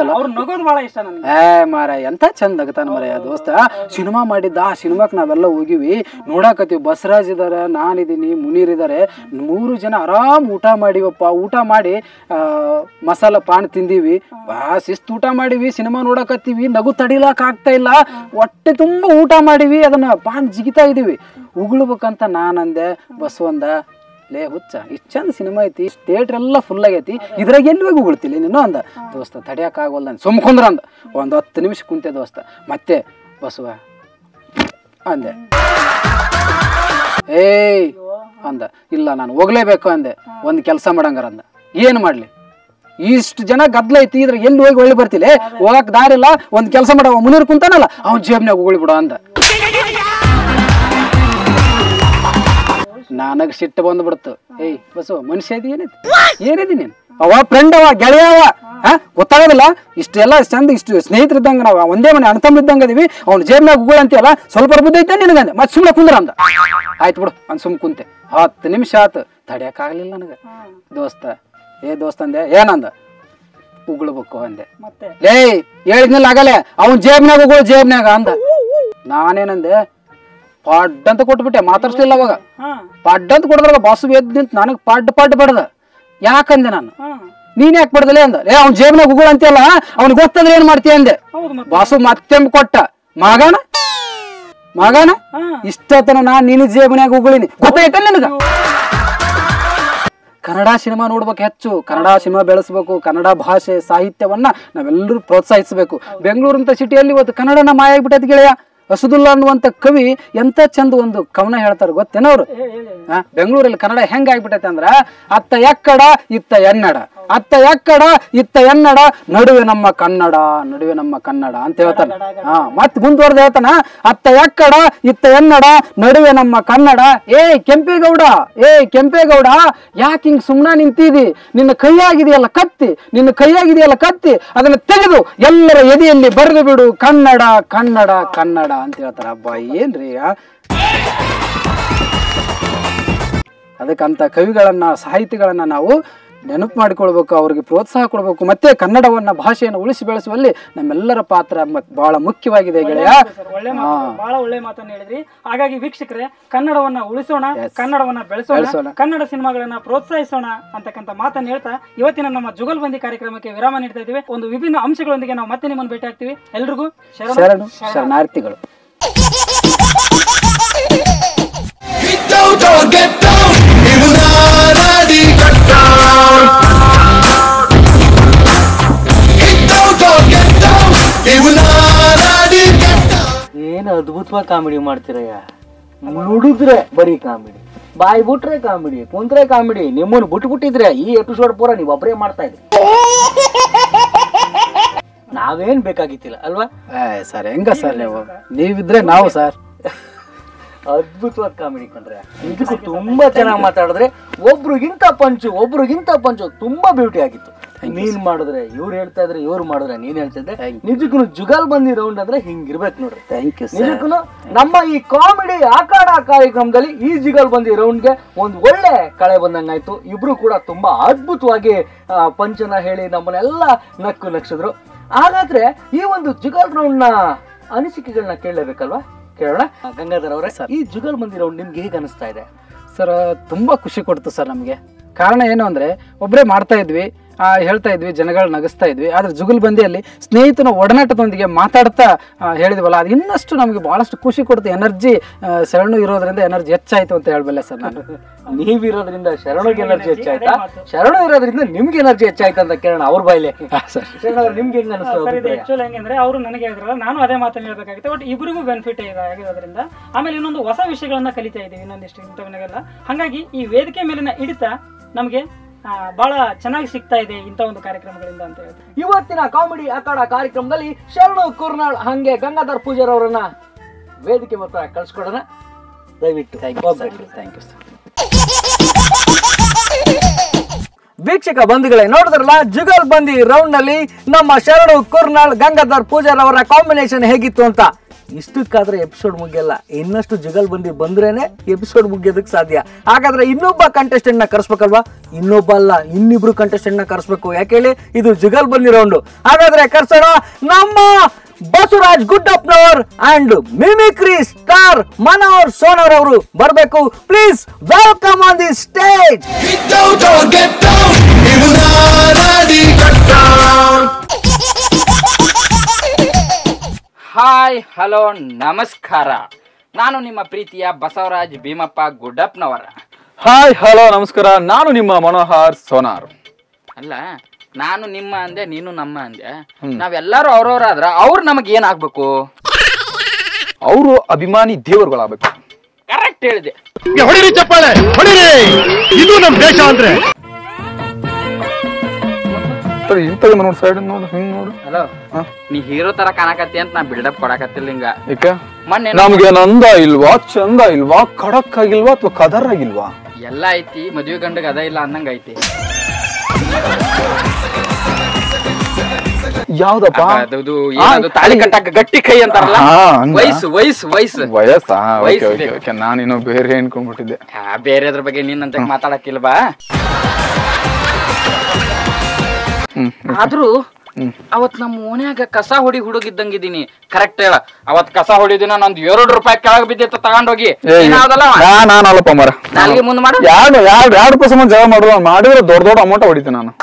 ಮಾರ ಎಂತ ಚಂದ ಆಗತಾನ ಮರ ದೋಸ್ತ. ಸಿನಿಮಾ ಮಾಡಿದ್ದ. ಆ ಸಿನಿಮಾಕ್ ನಾವೆಲ್ಲ ಹೋಗಿವಿ, ನೋಡಾಕತ್ತೀವಿ. ಬಸವರಾಜ್ ಇದಾರೆ, ನಾನಿದ್ದೀನಿ, ಮುನೀರ್ ಇದಾರೆ, 3 ಜನ ಆರಾಮ್ ಊಟ ಮಾಡಿವಪ್ಪ. ಊಟ ಮಾಡಿ ಮಸಾಲ ಪಾನ್ ತಿಂದೀವಿ, ಶಿಸ್ತು ಊಟ ಮಾಡಿವಿ. ಸಿನಿಮಾ ನೋಡಕತ್ತೀವಿ, ನಗು ತಡಿಲಾಕ್ ಆಗ್ತಾ ಇಲ್ಲ, ಹೊಟ್ಟೆ ತುಂಬಾ ಊಟ ಮಾಡಿವಿ. ಅದನ್ನ ಪಾನ್ ಜಿಗಿತಾ ಇದೀವಿ. ಉಗುಳ್ಬೇಕಂತ ನಾನಂದೆ, ಬಸವಂದ ಲೇ ಹುಚ್ಚ, ಇಷ್ಟು ಚಂದ ಸಿನಿಮಾ ಐತಿ, ಥಿಯೇಟರ್ ಎಲ್ಲ ಫುಲ್ ಆಗೈತಿ, ಇದ್ರಾಗ ಎಲ್ಲಿ ಹೋಗಿ ಉಗುಳ್ತಿಲ್ಲ ನೀನು ಅಂದ. ದೋಸ್ತ ತಡಿಯಕ್ ಆಗೋಲ್ಲ ಅಂದ, ಸುಮ್ಕೊಂಡ್ರ ಅಂದ. ಒಂದು 10 ನಿಮಿಷ ಕುಂತೆ ದೋಸ್ತ. ಮತ್ತೆ ಬಸವ ಅಂದೆ, ಏಯ್ ಅಂದ. ಇಲ್ಲ ನಾನು ಹೋಗ್ಲೇಬೇಕು ಅಂದೆ. ಒಂದು ಕೆಲಸ ಮಾಡಂಗಾರ ಅಂದ. ಏನು ಮಾಡ್ಲಿ, ಇಷ್ಟು ಜನ ಗದ್ಲ ಐತಿ, ಇದ್ರ ಎಲ್ಲಿ ಹೋಗಿ ಒಳ್ಳೆ ಬರ್ತಿಲ್ಲ, ಹೋಗಕ್ ದಾರಿಲ್ಲ. ಒಂದು ಕೆಲಸ ಮಾಡ, ಮುನೀರ್ ಕುಂತಾನಲ್ಲ, ಅವ್ನ ಜೇಬ್ನಾಗ ಉಗುಳಿ ಬಿಡ ಅಂದ. ನನಗ್ ಸಿಟ್ಟು ಬಂದ್ಬಿಡ್ತು. ಏಯ್ ಬಸವ, ಮನುಷ್ಯ ಇದಿ, ಏನಿದಿ ನೀನ್? ಅವ ಫ್ರೆಂಡ್, ಅವ ಗೆಳೆಯ, ಗೊತ್ತಾಗೋದಿಲ್ಲ. ಇಷ್ಟೆಲ್ಲ ಚಂದ, ಇಷ್ಟು ಸ್ನೇಹಿತರಿದ್ದಂಗ, ನಾವು ಒಂದೇ ಮನೆ ಅಣ್ತಂಬಿದ್ದಂಗ ಇದೀವಿ. ಅವ್ನ ಜೇಬ್ನಾಗ ಉಗುಳ ಅಂತೀಯಲ್ಲ, ಸ್ವಲ್ಪ ಬುದ್ಧಿ ಐತೆ ನಿನಗಂದೆ. ಮತ್ತೆ ಸುಮ್ಮನೆ ಕುಂದ್ರ ಅಂದ. ಆಯ್ತು ಬಿಡು ಅಂತ ಸುಮ್ ಕುಂತೆ. 10 ನಿಮಿಷ ಆತು, ತಡಿಯಕ್ ಆಗ್ಲಿಲ್ಲ ನನಗ. ದೋಸ್ತ ದೋಸ್ತ ಅಂದೆ. ಏನಂದ? ಉಗುಳ್ಬೇಕು ಅಂದೆ. ಏಯ್ ಹೇಳಿದ್ನಿಲ್ಲ ಆಗಲೇ, ಅವ್ನ ಜೇಬ್ನಾಗ ಉಗುಳು, ಜೇಬ್ನಾಗ ಅಂದ. ನಾನೇನಂದೆ, ಪಡ್ ಅಂತ ಕೊಟ್ಬಿಟ್ಟೆ, ಮಾತಾಡ್ಸ್ಲಿಲ್ಲ ಅವಾಗ. ಪಡ್ ಅಂತ ಕೊಡದ್ರಾಗ ಬಾಸು ಎದ್ದು ನಿಂತು ನನಗ್ ಪಡ್ ಬಡ್ದ. ಯಾಕಂದೆ ನಾನು ಹಾ ನೀನ್ ಯಾಕೆ ಬಡ್ದಲೆ ಅಂದ ಅವ್ನ ಜೇಬ್ನಾಗ ಉಗುಳು ಅಂತೆಲ್ಲ ಅವ್ನಿಗೆ ಗೊತ್ತಂದ್ರೆ ಏನ್ ಮಾಡ್ತೀಯ ಅಂದೆ. ಹೌದು ಮತ್ತೆ ಬಾಸು ಮತ್ತೆಂಬ ಕೊಟ್ಟ ಮಗನ ಹಾ ಇಷ್ಟತನ ನಾನ್ ನಿನ್ನ ಜೇಬಿನಾಗ ಉಗುಳಿನಿ ಗೊತ್ತಾಯ್ತ ನಿನಗ. ಕನ್ನಡ ಸಿನಿಮಾ ನೋಡ್ಬೇಕು, ಹೆಚ್ಚು ಕನ್ನಡ ಸಿನಿಮಾ ಬೆಳೆಸ್ಬೇಕು, ಕನ್ನಡ ಭಾಷೆ ಸಾಹಿತ್ಯವನ್ನ ನಾವೆಲ್ಲರೂ ಪ್ರೋತ್ಸಾಹಿಸಬೇಕು. ಬೆಂಗಳೂರಂತ ಸಿಟಿಯಲ್ಲಿ ಇವತ್ತು ಕನ್ನಡನ ಮಾಯ ಆಗ್ಬಿಟ್ಟೈತಿ ಗೆಳೆಯ. ಅಸದುಲ್ಲಾ ಅನ್ನುವಂತ ಕವಿ ಎಂತ ಚಂದ ಒಂದು ಕವನ ಹೇಳ್ತಾರೆ ಗೊತ್ತೇನವ್ರು. ಬೆಂಗಳೂರಲ್ಲಿ ಕನ್ನಡ ಹೆಂಗ ಆಗ್ಬಿಟ್ಟೈತೆ ಅಂದ್ರ ಅತ್ತ ಎಕ್ಕಡ ಇತ್ತ ಎನ್ನಡ, ಅತ್ತ ಎಕ್ಕಡ ಇತ್ತ ಎನ್ನಡ, ನಡುವೆ ನಮ್ಮ ಕನ್ನಡ, ನಡುವೆ ನಮ್ಮ ಕನ್ನಡ ಅಂತ ಹೇಳ್ತಾನ. ಮತ್ ಮುಂದುವರೆದ ಹೇಳ್ತಾನ, ಅತ್ತ ಎಕ್ಕಡ ಇತ್ತ ಎನ್ನಡ, ನಡುವೆ ನಮ್ಮ ಕನ್ನಡ. ಕೆಂಪೇಗೌಡ, ಕೆಂಪೇಗೌಡ ಯಾಕೆ ಹಿಂಗ್ ಸುಮ್ನ ನಿಂತಿದಿ? ನಿನ್ನ ಕೈಯಾಗಿದೆಯಲ್ಲ ಕತ್ತಿ, ನಿನ್ನ ಕೈಯಾಗಿದೆಯಲ್ಲ ಕತ್ತಿ, ಅದನ್ನ ತೆಗೆದು ಎಲ್ಲರ ಎದೆಯಲ್ಲಿ ಬರೆದು ಬಿಡು ಕನ್ನಡ ಕನ್ನಡ ಕನ್ನಡ ಅಂತ ಹೇಳ್ತಾರ. ಹಬ್ಬ ಏನ್ರಿ. ಅದಕ್ಕಂತ ಕವಿಗಳನ್ನ ಸಾಹಿತಿಗಳನ್ನ ನಾವು ನೆನಪು ಮಾಡಿಕೊಳ್ಬೇಕು, ಅವ್ರಿಗೆ ಪ್ರೋತ್ಸಾಹ ಕೊಡ್ಬೇಕು. ಮತ್ತೆ ಕನ್ನಡವನ್ನ ಭಾಷೆಯನ್ನು ಉಳಿಸಿ ಬೆಳೆಸುವಲ್ಲಿ ನಮ್ಮೆಲ್ಲರ ಪಾತ್ರ ಬಹಳ ಮುಖ್ಯವಾಗಿದೆ ಗೆಳೆಯ. ಬಹಳ ಒಳ್ಳೆ ಮಾತನ್ನ ಹೇಳಿದ್ರಿ. ಹಾಗಾಗಿ ವೀಕ್ಷಕರೇ, ಕನ್ನಡವನ್ನ ಉಳಿಸೋಣ, ಕನ್ನಡವನ್ನ ಬೆಳೆಸೋಣ, ಕನ್ನಡ ಸಿನಿಮಾಗಳನ್ನ ಪ್ರೋತ್ಸಾಹಿಸೋಣ ಅಂತಕ್ಕಂಥ ಮಾತನ್ನ ಹೇಳ್ತಾ ಇವತ್ತಿನ ನಮ್ಮ ಜುಗಲ್ಬಂದಿ ಕಾರ್ಯಕ್ರಮಕ್ಕೆ ವಿರಾಮ ನೀಡ್ತಾ ಇದ್ದೀವಿ. ಒಂದು ವಿಭಿನ್ನ ಅಂಶಗಳೊಂದಿಗೆ ನಾವು ಮತ್ತೆ ನಿಮ್ಮನ್ನು ಭೇಟಿ ಆಗ್ತೀವಿ. ಎಲ್ರಿಗೂ ಶರಣು ಶರಣಾರ್ಥಿಗಳು. ಏನು ಅದ್ಭುತವಾಗಿ ಕಾಮಿಡಿ ಮಾಡ್ತೀರಯ್ಯ. ನುಡಿದ್ರೆ ಬರೀ ಕಾಮಿಡಿ, ಬಾಯಿ ಬಿಟ್ರೆ ಕಾಮಿಡಿ, ಕುಂತ್ರೆ ಕಾಮಿಡಿ. ನಿಮ್ಮನ್ನು ಬಿಟ್ಬಿಟ್ಟಿದ್ರೆ ಈ ಎಪಿಸೋಡ್ ಪೂರ ನೀವು ಒಬ್ಬರೇ ಮಾಡ್ತಾ ಇದ್ರಿ. ನಾವೇನ್ ಬೇಕಾಗಿತ್ತಿಲ್ಲ ಅಲ್ವಾ ಸರ್? ಹೆಂಗ ಸರ್ ನೀವಿದ್ರೆ ನಾವು ಸರ್. ಅದ್ಭುತವಾದ ಕಾಮಿಡಿ ಕಂಡ್ರೆ. ಇದಕ್ಕೂ ತುಂಬಾ ಚೆನ್ನಾಗಿ ಮಾತಾಡಿದ್ರೆ, ಒಬ್ರಿಗಿಂತ ಪಂಚು ತುಂಬಾ ಬ್ಯೂಟಿ ಆಗಿತ್ತು. ನೀನ್ ಮಾಡಿದ್ರೆ ಇವ್ರು ಹೇಳ್ತಾ ಇದ್ರೆ, ಇವ್ರು ಮಾಡಿದ್ರೆ ನೀನ್ ಹೇಳ್ತಾ ಇದ್ದೆ. ನಿಜಕ್ಕೂ ಜುಗಾಲ್ ಬಂದಿ ರೌಂಡ್ ಅಂದ್ರೆ ಹಿಂಗಿರ್ಬೇಕು ನೋಡ್ರಿ. Thank you. ನಿಜಕ್ಕೂ ನಮ್ಮ ಈ ಕಾಮಿಡಿ ಆಕಾಡ ಕಾರ್ಯಕ್ರಮದಲ್ಲಿ ಈ ಜುಗಾಲ್ ಬಂದಿ ರೌಂಡ್ಗೆ ಒಂದ್ ಒಳ್ಳೆ ಕಳೆ ಬಂದಂಗಾಯ್ತು. ಇಬ್ರು ಕೂಡ ತುಂಬಾ ಅದ್ಭುತವಾಗಿ ಪಂಚನ ಹೇಳಿ ನಮ್ಮನ್ನೆಲ್ಲ ನಕ್ಸಿದ್ರು. ಹಾಗಾದ್ರೆ ಈ ಒಂದು ಜುಗಾಲ್ ರೌಂಡ್ ನ ಅನಿಸಿಕೆಗಳನ್ನ ಕೇಳಲೇಬೇಕಲ್ವಾ? ಕೇಳೋಣ. ಗಂಗಾಧರ್ ಅವರೇ, ಈ ಜುಗಲ್ ಬಂದಿ ರೌಂಡ್ ನಿಮ್ಗೆ ಹೇಗೆ ಅನಿಸ್ತಾ ಇದೆ? ಸರ್ ತುಂಬಾ ಖುಷಿ ಕೊಡ್ತು ಸರ್ ನಮಗೆ. ಕಾರಣ ಏನು ಅಂದ್ರೆ ಒಬ್ಬರೇ ಮಾಡ್ತಾ ಇದ್ವಿ, ಹೇಳ್ತಾ ಇದ್ವಿ, ಜನಗಳು ನಗಿಸ್ತಾ ಇದ್ವಿ. ಆದ್ರೆ ಜುಗಲ್ ಬಂದಿಯಲ್ಲಿ ಸ್ನೇಹಿತನ ಒಡನಾಟದೊಂದಿಗೆ ಮಾತಾಡ್ತಾ ಹೇಳಿದ್ವಲ್ಲ, ಅದು ಇನ್ನಷ್ಟು ನಮಗೆ ಬಹಳಷ್ಟು ಖುಷಿ ಕೊಡ್ತು. ಎನರ್ಜಿ ಶರಣು ಇರೋದ್ರಿಂದ ಎನರ್ಜಿ ಹೆಚ್ಚಾಯ್ತು ಅಂತ ಹೇಳ್ಬಲ್ಲೆ ಸರ್ ನಾನು. ನೀವಿರೋದ್ರಿಂದ ಶರಣುಗೆ ಎನರ್ಜಿ ಹೆಚ್ಚಾಯ್ತಾ? ಶರಣು ಇರೋದ್ರಿಂದ ನಿಮ್ಗೆ ಎನರ್ಜಿ ಹೆಚ್ಚಾಯ್ತು ಅಂತ ಕೇಳೋಣ ಅವ್ರ ಬಾಯ್ಲೆ. ನಿಮ್ಗೆ ಹೆಂಗ್ ಅನಿಸ್ತು? ಆಕ್ಚುಲಿ ಹೆಂಗಂದ್ರೆ ಅವರು ನನಗೆ ಹೇಳಿದ್ರಲ್ಲ, ನಾನು ಅದೇ ಮಾತನ್ನ ಹೇಳ್ಬೇಕಾಗಿತ್ತು. ಬಟ್ ಇಬ್ಬರಿಗೂ ಬೆನಿಫಿಟ್ ಆಗಿರೋದ್ರಿಂದ ಆಮೇಲೆ ಇನ್ನೊಂದು ಹೊಸ ವಿಷಯಗಳನ್ನ ಕಲಿತಾ ಇದ್ದೀವಿ ಇನ್ನೊಂದಿಷ್ಟು ಇಂಥವನಿಗೆಲ್ಲ. ಹಾಗಾಗಿ ಈ ವೇದಿಕೆ ಮೇಲಿನ ಹಿಡಿತ ನಮಗೆ ಬಹಳ ಚೆನ್ನಾಗಿ ಸಿಗ್ತಾ ಇದೆ ಇಂಥ ಒಂದು ಕಾರ್ಯಕ್ರಮಗಳಿಂದ ಅಂತ ಹೇಳ್ತಾರೆ. ಇವತ್ತಿನ ಕಾಮಿಡಿ ಅಖಾಡ ಕಾರ್ಯಕ್ರಮದಲ್ಲಿ ಶರಣು ಕುರ್ನಾಳ್ ಹಂಗೆ ಗಂಗಾಧರ್ ಪೂಜಾರ್ ಅವರನ್ನ ವೇದಿಕೆ ಮಾತ್ರ ಕಳ್ಸ್ಕೊಡೋಣ ದಯವಿಟ್ಟು. Thank you sir. ವೀಕ್ಷಕ ಬಂಧುಗಳೇ, ನೋಡಿದ್ರಲ್ಲ ಜುಗಲ್ ಬಂದಿ ರೌಂಡ್ ನಲ್ಲಿ ನಮ್ಮ ಶರಣು ಕುರ್ನಾಳ್ ಗಂಗಾಧರ್ ಪೂಜಾರ್ ಅವರ ಕಾಂಬಿನೇಷನ್ ಹೇಗಿತ್ತು ಅಂತ. ಇಷ್ಟಕ್ಕಾದ್ರೆ ಎಪಿಸೋಡ್ ಮುಗಿಯಲ್ಲ, ಇನ್ನಷ್ಟು ಜುಗಲ್ ಬಂದಿ ಬಂದ್ರೇನೆ ಎಪಿಸೋಡ್ ಮುಗಿಯೋದಕ್ಕೆ ಸಾಧ್ಯ. ಹಾಗಾದ್ರೆ ಇನ್ನೊಬ್ಬ ಕಂಟೆಸ್ಟೆಂಟ್ ನ ಕರ್ಸ್ಬೇಕಲ್ವಾ? ಇನ್ನೊಬ್ಬ ಅಲ್ಲ, ಇನ್ನಿಬ್ರು ಕಂಟೆಸ್ಟೆಂಟ್ ನ ಕರ್ಸ್ಬೇಕು. ಯಾಕೆ ಹೇಳಿ, ಇದು ಜುಗಲ್ ಬಂದಿ ರೌಂಡ್. ಹಾಗಾದ್ರೆ ಕರ್ಸೋಣ ನಮ್ಮ Basavaraj Guddappanavar and mimicry star Manohar Sonar ಅವರು ಬರಬೇಕು. Please welcome on the stage. Hi, hello, ನಮಸ್ಕಾರ. ನಾನು ನಿಮ್ಮ ಪ್ರೀತಿಯ ಬಸವರಾಜ್ ಭೀಮಪ್ಪ ಗುಡ್ಡಪ್ಪನವರ. ಹಾಯ್, ಹಲೋ, ನಮಸ್ಕಾರ. ನಾನು ನಿಮ್ಮ ಮನೋಹರ್ ಸೋನಾರ್. ಅಲ್ಲ, ನಾನು ನಿಮ್ಮ ಅಂದೆ, ನೀನು ನಮ್ಮ ಅಂದೆ. ನಾವೆಲ್ಲರೂ ಅವ್ರವ್ರಾದ್ರ ಅವ್ರು ನಮಗೆ ಏನಾಗ್ಬೇಕು? ಅವರು ಅಭಿಮಾನಿ ದೇವರುಗಳಾಗಬೇಕು. ಕರೆಕ್ಟ್ ಹೇಳಿದೆ. ಹೊಡಿರಿ ಚಪ್ಪಾಳೆ, ಹೊಡಿರಿ. ಇದು ನಮ್ ದೇಶ ಅಂದ್ರೆ. ಇಂಥದ್ದು ನೋಡು, ಸೈಡ್ ನೋಡು, ಹಿಂಗ್ ನೋಡು. ಹಲೋ, ನೀ ಹೀರೋ ತರ ಕಾಣಕತ್ತಿ ಅಂತ ನಾ ಬಿಲ್ಡಪ್ ಕೊಡಕತ್ತಿಲ್ಲ ಹಿಂಗ. ಏಕೆ? ಮೊನ್ನೆ ನಮ್ಗೆ ನಂದ ಇಲ್ವಾ, ಚಂದ ಇಲ್ವಾ, ಖಡಕ್ ಆಗಿಲ್ವಾ ಅಥವಾ ಕದರ್ ಆಗಿಲ್ವಾ? ಎಲ್ಲ ಐತಿ, ಮದ್ವೆ ಗಂಡಗ ಅದ ಇಲ್ಲ ಅನ್ನಂಗ ಐತಿ. ಯಾವ್ದಪ್ಪ ಅದು? ಏನದು ತಾಳಿ ಕಟ್ಟಾಕ ಗಟ್ಟಿ ಕೈ ಅಂತಾರಲ್ಲ, ವಯಸ್ಸು ವಯಸ್ಸು ವಯಸ್ಸು ವಯಸ್ಸಾ? ನಾನಿನ್ನೋ ಬೇರೆ ಅನ್ಕೊಂಡ್ಬಿಟ್ಟಿದ್ದೆ. ಬೇರೆದ್ರ ಬಗ್ಗೆ ನಿನ್ನಂತ ಮಾತಾಡಕ್ಕಿಲ್ವಾ? ಆದ್ರೂ ಅವತ್ ನಮ್ಮ ಓನ್ಯಾಗ ಕಸ ಹೊಡಿ ಹುಡುಗಿದ್ದಂಗಿದ್ದೀನಿ ಕರೆಕ್ಟ್ ಹೇಳ. ಅವತ್ ಕಸ ಹೊಡಿದಿನ ನಂದು ₹2 ಕೆಳಗೆ ಬಿದ್ದಿತ್ತು ತಗೊಂಡೋಗಿ. ನಾನು ಅಲ್ಲಪ್ಪ ಮರ ನಾಲ್ಗೆ ಮುಂದ್ ಮಾಡ ಎರಡು ರೂಪಾಯಿ ಸಂಬಂಧ ಜಗಳ ಮಾಡಿದ್ರೆ ದೊಡ್ಡ ಅಮೌಂಟ್ ಹೊಡಿತೀನಿ ನಾನು.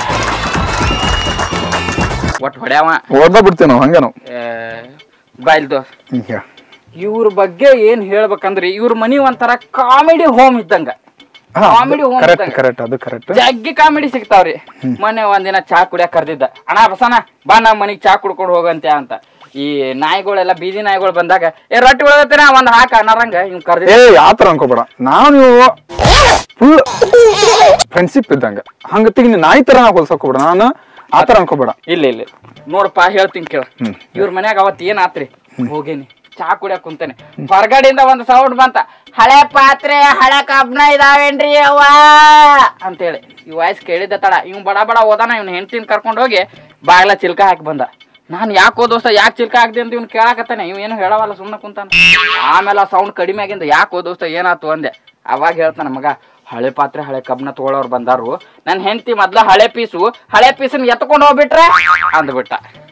ಒಟ್ಟು ಹೊಡ್ಯಾವ ಓದ್ದ ಬಿಡ್ತೀವಿ ನಾವು ಹಂಗೆ ನಾವು ಬಾಯ್ಲ್ದು. ಇವ್ರ ಬಗ್ಗೆ ಏನ್ ಹೇಳ್ಬೇಕಂದ್ರಿ, ಇವ್ರ ಮನಿ ಒಂಥರ ಕಾಮಿಡಿ ಹೋಮ್ ಇದ್ದಂಗ. ಕಾಮಿಡಿ ಹೋಮ್ ಜಗ್ಗಿ ಕಾಮಿಡಿ ಸಿಗ್ತಾವ್ರಿ. ಮೊನ್ನೆ ಒಂದಿನ ಚಾ ಕುಡಿಯಕ್ ಕರ್ದಿದ್ದ, ಅಣ್ಣ ಬಸನ ಬಾ ನಮ್ಮ ಮನಿಗ್ ಚಾ ಕುಡ್ಕೊಂಡು ಹೋಗಂತೆ ಅಂತ. ಈ ನಾಯಿಗಳೆಲ್ಲ ಬೀದಿ ನಾಯಿಗಳು ಬಂದಾಗ ರೊಟ್ಟಿ ಉಳಗತ್ತೇನ ಒಂದ್ ಹಾಕ ಅನ್ನರಂಗ ಇವ್ ಕರ್ದಿದ್ದ. ಆತರ ಅನ್ಕೋಬೇಡ, ನಾವು ನೀವು ಫುಲ್ ಫ್ರೆಂಡ್ಶಿಪ್ ಇದ್ದಂಗ ಹಂಗತ್ತಿಗೆ ನಾಯಿ ತರ ನಾ ಹೊಲ್ಸಕೋಬೇಡ, ನಾನು ಆತರ ಅನ್ಕೋಬೇಡ. ಇಲ್ಲ ಇಲ್ಲ ನೋಡಪ್ಪ ಹೇಳ್ತೀನಿ ಕೇಳ. ಇವ್ರ ಮನ್ಯಾಗ ಅವತ್ ಏನ್ ಆತ್ರಿ, ಹೋಗೇನಿ ಚಾ ಕುಡಿಯಕ್ ಕುಂತೇನೆ, ಹೊರಗಡೆಯಿಂದ ಒಂದ್ ಸೌಂಡ್ ಬಂತ, ಹಳೆ ಪಾತ್ರೆ ಹಳೆ ಕಬ್ನ ಇದಾವೇನ್ರಿ ಅವ್ವ ಅಂತೇಳಿ. ಈ ವಾಯ್ಸ್ ಕೇಳಿದ್ದ ತಡ ಇವ್ ಬಡ ಬಡ ಹೋದಾನ. ಇವ್ನ ಹೆಂಡ್ತಿನ ಕರ್ಕೊಂಡ್ ಹೋಗಿ ಬಾಗ್ಲ ಚಿಲ್ಕ ಹಾಕಿ ಬಂದ. ನಾನು ಯಾಕೋ ದೋಸ್ತ ಯಾಕೆ ಚಿಲ್ಕ ಹಾಕ್ದೆ ಅಂತ ಇವ್ನು ಕೇಳಾಕತ್ತಾನೆ. ಇವ್ ಏನು ಹೇಳವಲ್ಲ, ಸುಮ್ಮನೆ ಕುಂತಾನ. ಆಮೇಲೆ ಆ ಸೌಂಡ್ ಕಡಿಮೆ ಆಗಿಂದ ಯಾಕೋ ದೋಸ್ತ ಏನಾತು ಅಂದೆ. ಅವಾಗ ಹೇಳ್ತಾನ, ಮಗ ಹಳೆ ಪಾತ್ರೆ ಹಳೆ ಕಬ್ನ ತಗೊಳ್ಳೋರು ಬಂದಾರು, ನನ್ನ ಹೆಂಡತಿ ಮೊದ್ಲ ಹಳೆ ಪೀಸನ್ ಎತ್ಕೊಂಡು ಹೋಗ್ಬಿಟ್ರೆ ಅಂದ್ಬಿಟ್ಟ.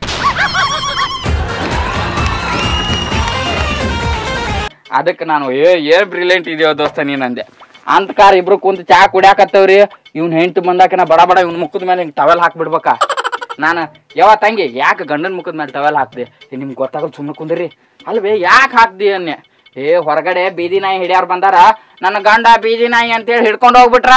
ಅದಕ್ಕೆ ನಾನು ಏನ್ ಬ್ರಿಲಿಯಂಟ್ ಇದೆಯೋ ದೋಸ್ತ ನೀನ್ ಅಂದೆ. ಅಂತಕಾರ ಇಬ್ರು ಕುಂತ ಚಾ ಕುಡಿಯಾಕತ್ತವ್ರಿ. ಇವ್ನ ಹೆಂಡತಿ ಬಂದಾಕಿನ ಬಡ ಬಡ ಇವ್ನ ಮುಖದ ಮೇಲೆ ಹಿಂಗೆ ಟವೆಲ್ ಹಾಕ್ಬಿಡ್ಬೇಕಾ. ನಾನು ಯಾವ ತಂಗಿ ಯಾಕೆ ಗಂಡನ ಮುಖದ ಮೇಲೆ ಟವೆಲ್ ಹಾಕ್ದೆ, ನಿಮ್ಗೆ ಗೊತ್ತಾಗಲ್ಲ ಸುಮ್ಮನೆ ಕುಂದ್ರಿ. ಅಲ್ವೇ ಯಾಕೆ ಹಾಕ್ದಿ ಅನ್ನೆ. ಹೊರಗಡೆ ಬೀದಿ ನಾಯಿ ಹಿಡಿಯಾರು ಬಂದಾರ, ನನ್ನ ಗಂಡ ಬೀದಿ ನಾಯಿ ಅಂತೇಳಿ ಹಿಡ್ಕೊಂಡು ಹೋಗ್ಬಿಟ್ರ.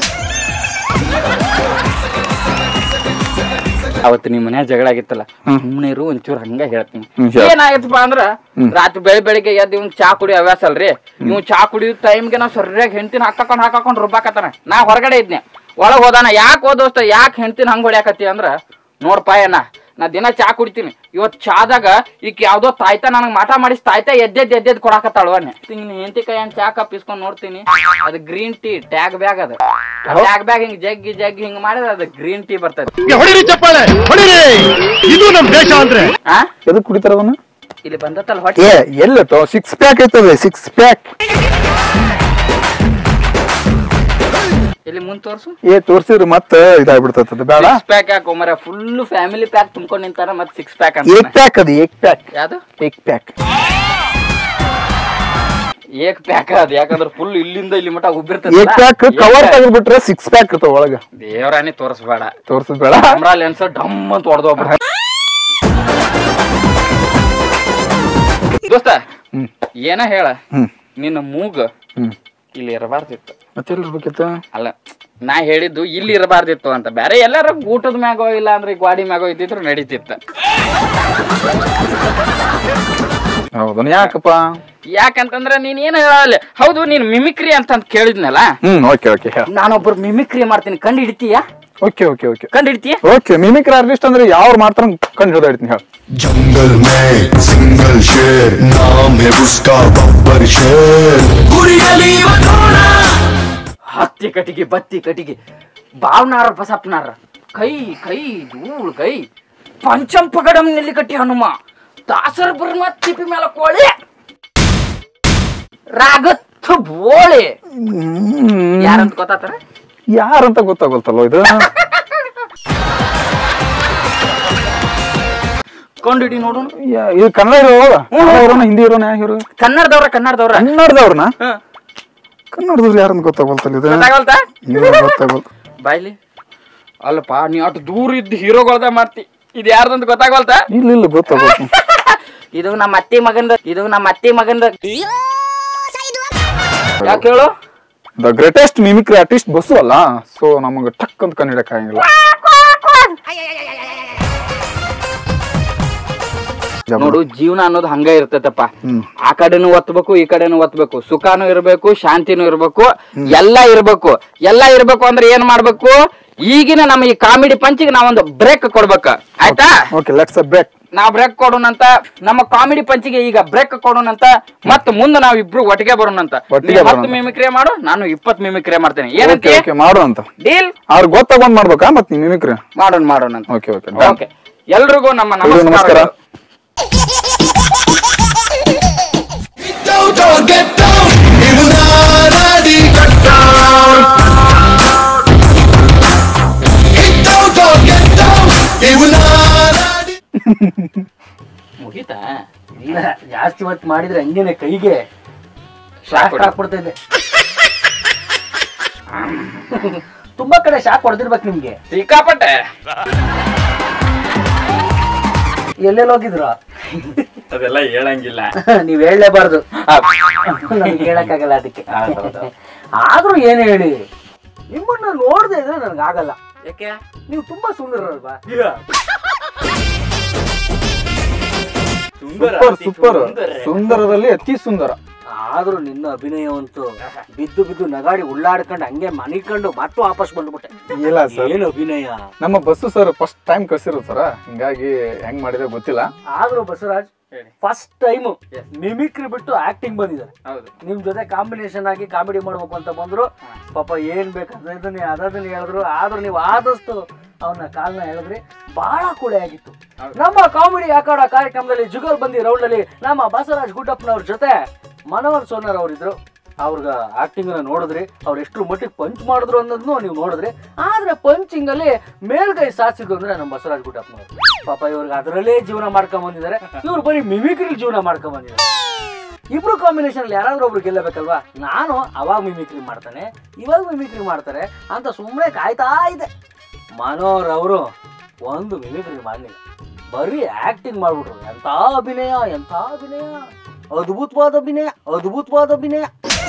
ಅವತ್ತು ನಿಮ್ ಮನ್ಯಾಗ ಜಗಳ ಆಗಿತ್ತಲ್ಲ, ಸುಮ್ಮನೆ ಇರು ಒಂಚೂರು ಹಂಗ ಹೇಳ್ತೀನಿ. ಏನಾಗತ್ತಪ್ಪ ಅಂದ್ರ ರಾತ್ರಿ ಬೆಳಿಗ್ಗೆ ಎದ್ದು ಇವ್ನ್ ಚಾ ಕುಡಿಯೋ ಹವ್ಯಾಸ ಅಲ್ರಿ. ಇವ್ ಚಾ ಕುಡಿಯೋ ಟೈಮ್ಗೆ ನಾವ್ ಸರಿಯಾಗಿ ಹೆಂಡ್ತಿನ ಹಾಕೊಂಡು ರುಬ್ಬಾಕತ್ತಾನ. ನಾ ಹೊರಗಡೆ ಇದ್ನೆ, ಒಳಗ್ ಹೋದಾನ, ಯಾಕೆ ಹೋದೋಸ್ತ ಯಾಕೆ ಹೆಂಡ್ತಿನ ಹಂಗ ಹೊಡ್ಯಾಕತ್ತಿ ಅಂದ್ರ, ನೋಡ್ಪ ನಾ ದಿನ ಚಾ ಕುಡಿತೀನಿ, ಇವತ್ ಚಾದಾಗ ಈಗ ಯಾವ್ದೋ ತಾಯ್ತ ನನಗ್ ಮಾಟ ಮಾಡಿಸ್ ತಾಯ್ತ ಎದ್ದೆದ್ ಕೊಡಾಕತ್ತಾಳು ಅನ್ನೆ. ಹೆಂಡತಿ ಕೈ ಚಾ ಕಪ್ ಇಸ್ಕೊಂಡ್ ನೋಡ್ತೀನಿ, ಅದು ಗ್ರೀನ್ ಟೀ ಟ್ಯಾಗ್ ಬ್ಯಾಗ್. ಅದ ಟ್ಯಾಗ್ ಬ್ಯಾಗ್ ಹಿಂಗ್ ಜಗ್ಗಿ ಹಿಂಗ್ ಮಾಡಿದ್ರೆ ಅದು ಗ್ರೀನ್ ಟೀ ಬರ್ತದೆ. ಇದು ನಮ್ ದೇಶ ಅಂದ್ರೆ ಎದಕ್ ಕುಡಿತಾರ ಅವನು? ಇಲ್ಲಿ ಬಂದತ್ತಲ್ಲ ಹೊಟ್ಟೆ ಎಲ್ಲತ್ತೋ 6 ಪ್ಯಾಕ್ ಐತದೆ, 6 ಪ್ಯಾಕ್. ಇಲ್ಲಿ ಮುಂದ್ ತೋರ್ಸು. ತೋರ್ಸಿದ್ರೆ ಮತ್ತೆ ಇದಾಗ್ಬಿಡ್ತದ, ಬೇಡ. 6 ಪ್ಯಾಕ್ ಯಾಕೋ ಮರ, ಫುಲ್ ಫ್ಯಾಮಿಲಿ ಪ್ಯಾಕ್ ತುಂಬ್ಕೊಂಡ್ ನಿಂತಾರ, ಮತ್ತೆ 6 ಪ್ಯಾಕ್ ಅಂತ. ಏಕ್ ಪ್ಯಾಕ್ ಅದು, ಏಕ್ ಪ್ಯಾಕ್. ಯಾವ್ದು ಏಕ್ ಪ್ಯಾಕ್? ಏಕ್ ಪ್ಯಾಕ್ ಅದು, ಯಾಕಂದ್ರೆ ಫುಲ್ ಇಲ್ಲಿಂದ ಇಲ್ಲಿ ಮಟ ಉಬ್ಬಿರ್ತದೆ. ಏಕ್ ಪ್ಯಾಕ್ ಕವರ್ ತೆಗೆದ್ಬಿಟ್ರೆ 6 ಪ್ಯಾಕ್ ಇರ್ತಾವ ಒಳಗ. ದೇವರಾನಿ ತೋರಿಸ್ಬೇಡ, ತೋರ್ಸಬೇಡ. ಕ್ಯಾಮ್ರಾ ಲೆನ್ಸ್ ಡಮ್ ಅಂತ ಹೊಡೆದೋಗ್ಬಿಡ. ದೋಸ್ತ ಏನ ಹೇಳ, ನಿನ್ನ ಮೂಗ ಇಲ್ಲಿ ಇರಬಾರ್ದಿತ್ತು. ಮತ್ತೆ ಇರ್ಬೇಕಿತ್ತು ಅಲ್ಲ, ನಾ ಹೇಳಿದ್ದು ಇಲ್ಲಿ ಇರಬಾರ್ದಿತ್ತು ಅಂತ. ಬೇರೆ ಎಲ್ಲಾರ ಊಟದ ಮ್ಯಾಗೋ ಇಲ್ಲ ಅಂದ್ರೆ ಗಾಡಿ ಮ್ಯಾಗೋ ಇದ್ದಿದ್ರು ನಡೀತಿತ್ತು. ಹೌದು, ಯಾಕಪ್ಪ? ಯಾಕಂತಂದ್ರ ನೀನ್ ಏನ್ ಹೇಳಲ್ಲ. ಹೌದು, ನೀನ್ ಮಿಮಿಕ್ರಿ ಅಂತ ಕೇಳಿದ್ನಲ್ಲ. ನಾನೊಬ್ಬರು ಮಿಮಿಕ್ರಿ ಮಾಡ್ತೀನಿ, ಕಂಡು ಹಿಡಿತೀಯ? ಓಕೆ ಓಕೆ ಓಕೆ, ಕಂಡು ಹಿಡಿತೀಯ? ಓಕೆ. ಮಿಮಿಕ್ರಿ ಆರ್ಟಿಸ್ಟ್ ಅಂದ್ರೆ ಯಾರು ಮಾಡ್ತಾರ ಕಂಡು ಹಿಡಿತೀನಿ ಹೇಳ. जंगल में सिंगल शेर नाम है उसका बब्बर शेर ಹತ್ತಿ ಕಟಿಗೆ ಬತ್ತಿ ಕಟಿಗೆ ಬಾವ್ನಾರ ಬಸಪ್ಪನಾರ ಕೈ ಕೈ ಧೂಳ್ ಕೈ ಪಂಚಂ ಪಗಡಂ ನೆಲ್ಲಿ ಕಟ್ಟಿ ಹನುಮ ದಾಸರ ಬರ್ಮ ತಿಪ್ಪಿ ಮೇಲೆ ಕೋಳಿ ರಾಗತ್ತು ಬೋಳೆ. ಯಾರಂತ ಗೊತ್ತಾತಾರ? ಯಾರಂತ ಗೊತ್ತಾಗಲ್ತಲ್ಲ ಇದು. ಕೊಂಡಿಡಿ ನೋಡೋಣ. ಇದು ಕನ್ನಡ ಹೀರೋನ ಹಿಂದಿ ಹೀರೋನ? ಯಾವ ಹೀರೋ? ಕನ್ನಡದವ್ರ. ಕನ್ನಡದವ್ರನ? ಕನ್ನಡದವ್ರು ಯಾರಂತ ಗೊತ್ತಾಗಲ್ತಲ್ಲ ಇದು. ಗೊತ್ತಾಗಲ್ ಬಾಯ್ಲಿ ಅಲ್ಲಪ್ಪ, ನೀ ಅಷ್ಟು ದೂರ ಇದ್ದು ಹೀರೋಗಳ್ದ ಮಾಡ್ತಿ. ಇದು ಯಾರ್ದಂತ ಗೊತ್ತಾಗಲ್ತ? ಇಲ್ಲ ಗೊತ್ತಾಗಲ್. ಇದು ನಮ್ಮ ಅತ್ತಿ ಮಗಂದ. ಯಾಕೆ ಹೇಳು? The greatest mimicry artist Basu ಅಲ್ಲ, ಸೊ ನಮಗೆ ಟಕ್ ಅಂತ ಕಂಡಿಡಕ್ ಆಗಂಗಿಲ್ಲ. ನೋಡು, ಜೀವನ ಅನ್ನೋದು ಹಂಗ ಇರ್ತೈತಪ್ಪ. ಆ ಕಡೆನೂ ಒತ್ತಬೇಕು, ಈ ಕಡೆನೂ ಒತ್ತಬೇಕು. ಸುಖಾನು ಇರ್ಬೇಕು, ಶಾಂತಿನೂ ಇರ್ಬೇಕು, ಎಲ್ಲಾ ಇರ್ಬೇಕು ಅಂದ್ರೆ ಏನ್ ಮಾಡ್ಬೇಕು? ಈಗಿನ ನಮ್ಮ ಈ ಕಾಮಿಡಿ ಪಂಚಿಗೆ ನಾವೊಂದು ಬ್ರೇಕ್ ಕೊಡ್ಬೇಕು, ಆಯ್ತಾ? Okay, let's a break. ನಾವ್ ಬ್ರೇಕ್ ಕೊಡೋಣಂತ, ನಮ್ಮ ಕಾಮಿಡಿ ಪಂಚಿಗೆ ಈಗ ಬ್ರೇಕ್ ಕೊಡೋಣಂತ. ಮತ್ತ ಮುಂದೆ ನಾವ್ ಇಬ್ರು ಒಟ್ಟಿಗೆ ಬರೋಣಂತ. 10 ಮಿಮಿಕ್ರಿ ಮಾಡು, ನಾನು 20 ಮಿಮಿಕ್ರಿ ಮಾಡ್ತೇನೆ. ಏನಂತ ಮಾಡು ಅಂತ ಡೀಲ್. ಅವ್ರಿಗೆ ಗೊತ್ತಾಗೊಂಡ್ ಮಾಡ್ಬೇಕಾ? ಮತ್ ನೀವ್ ಮಿಮಿಕ್ರಿ ಮಾಡೋಣ. Okay okay okay. ಎಲ್ರಿಗೂ ನಮ್ಮ ನಮಸ್ಕಾರ. Get down, even already got down. Get down, get down, even ಮುಗೀತಾ? ಇಲ್ಲ ಜಾಸ್ತಿ ಹೊತ್ತು ಮಾಡಿದ್ರೆ ಹಂಗೇನೆ ಕೈಗೆ ಶಾಕ್ ಹಾಕ್ಬಿಡ್ತಾ ಇದೆ. ತುಂಬಾ ಕಡೆ ಶಾಕ್ ಹೊಡೆದಿರ್ಬೇಕು ನಿಮ್ಗೆ. ಸಿಕ್ಕಾಪಟ್ಟೆ. ಎಲ್ಲೆಲ್ಲಿ ಹೋಗಿದ್ರು? ಅದೆಲ್ಲ ಹೇಳಂಗಿಲ್ಲ. ನೀವ್ ಹೇಳಲೇಬಾರ್ದು, ನಮ್ಗೆ ಹೇಳಕ್ಕಾಗಲ್ಲ ಅದಕ್ಕೆ. ಆದ್ರೂ ಏನ್ ಹೇಳಿ, ನಿಮ್ಮನ್ನ ನೋಡ್ದೆ ಇದ್ರೆ ನನ್ಗಾಗಲ್ಲ. ಯಾಕೆ? ನೀವು ತುಂಬಾ ಸುಂದರಲ್ವಾ? ಸೂಪರ್ ಸುಂದರದಲ್ಲಿ ಅತಿ ಸುಂದರ. ಆದ್ರೂ ನಿನ್ನ ಅಭಿನಯವಂತೂ ಬಿದ್ದು ಬಿದ್ದು ನಗಾಡಿ ಉಳ್ಳಾಡ್ಕೊಂಡು ಹಂಗೆ ಮನಿಕೊಂಡು ಮತ್ತೆ ವಾಪಸ್ ಬಂದ್ಬಿಟ್ಟೆ. ಇಲ್ಲ ಸರ್, ಏನು ಅಭಿನಯ. ನಮ್ಮ ಬಸ್ಸು ಸರ್ ಫಸ್ಟ್ ಟೈಮ್ ಕಳ್ಸಿರೋದು ಸರ್, ಹಿಂಗಾಗಿ ಹೆಂಗ್ ಮಾಡಿದೆ ಗೊತ್ತಿಲ್ಲ. ಆದ್ರೂ ಬಸವರಾಜ್ ಫಸ್ಟ್ ಟೈಮ್ ಮಿಮಿಕ್ರಿ ಬಿಟ್ಟು ಆಕ್ಟಿಂಗ್ ಬಂದಿದ್ದಾರೆ. ಹೌದು. ನಿಮ್ ಜೊತೆ ಕಾಂಬಿನೇಷನ್ ಆಗಿ ಕಾಮಿಡಿ ಮಾಡ್ಬೇಕು ಅಂತ ಬಂದ್ರು. ಪಾಪ ಏನ್ ಬೇಕು ಅದನ್ನ ಹೇಳಿದ್ರು. ಆದ್ರೂ ನೀವು ಆದಷ್ಟು ಅವನ ಕಾಲ್ನ ಹೇಳಿದ್ರಿ. ಬಹಳ ಕೂಳೆ ಆಗಿತ್ತು. ನಮ್ಮ ಕಾಮಿಡಿ ಆಕಾಡ ಕಾರ್ಯಕ್ರಮದಲ್ಲಿ ಜುಗಲ್ ಬಂದಿ ರೌಂಡ್ ಅಲ್ಲಿ ನಮ್ಮ ಬಸವರಾಜ್ ಗುಡ್ಡಪ್ಪನವ್ರ ಜೊತೆ ಮನೋಹರ್ ಸೋನಾರ್ ಅವ್ರಿದ್ರು. ಅವ್ರ ಆಕ್ಟಿಂಗ್ ನೋಡಿದ್ರಿ, ಅವ್ರು ಎಷ್ಟು ಮಟ್ಟಿಗೆ ಪಂಚ್ ಮಾಡಿದ್ರು ಅನ್ನೋದನ್ನು ನೀವು ನೋಡಿದ್ರಿ. ಆದ್ರೆ ಪಂಚಿಂಗ್ ಅಲ್ಲಿ ಮೇಲ್ಗೈ ಸಾಧಿಸಿದ್ರು ಅಂದ್ರೆ ನಮ್ಮ ಬಸವರಾಜ್ ಗುಡ್ಡಪ್ಪನವ್ರು. ಪಾಪ ಇವ್ರಿಗೆ ಅದರಲ್ಲೇ ಜೀವನ ಮಾಡ್ಕೊಂಡ್ ಬಂದಿದ್ದಾರೆ. ಇವ್ರು ಬರೀ ಮಿಮಿಕ್ರಿ ಜೀವನ ಮಾಡ್ಕೊಂಡ್ ಬಂದಿದ್ದಾರೆ. ಇಬ್ರು ಕಾಂಬಿನೇಷನ್ ಅಲ್ಲಿ ಯಾರಾದ್ರೂ ಒಬ್ರು ಗೆಲ್ಲಬೇಕಲ್ವಾ? ನಾನು ಅವಾಗ ಮಿಮಿಕ್ರಿ ಮಾಡ್ತಾನೆ, ಇವಾಗ ಮಿಮಿಕ್ರಿ ಮಾಡ್ತಾರೆ ಅಂತ ಸುಮ್ಮನೆ ಕಾಯ್ತಾ ಇದೆ. ಮನೋಹರ್ ಅವರು ಒಂದು ಮಿಮಿಕ್ರಿ ಮಾಡಲಿಲ್ಲ, ಬರೀ ಆಕ್ಟಿಂಗ್ ಮಾಡ್ಬಿಟ್ರು. ಎಂತ ಅಭಿನಯ, ಎಂತ ಅಭಿನಯ, ಅದ್ಭುತವಾದ ಅಭಿನಯ, ಅದ್ಭುತವಾದ ಅಭಿನಯ.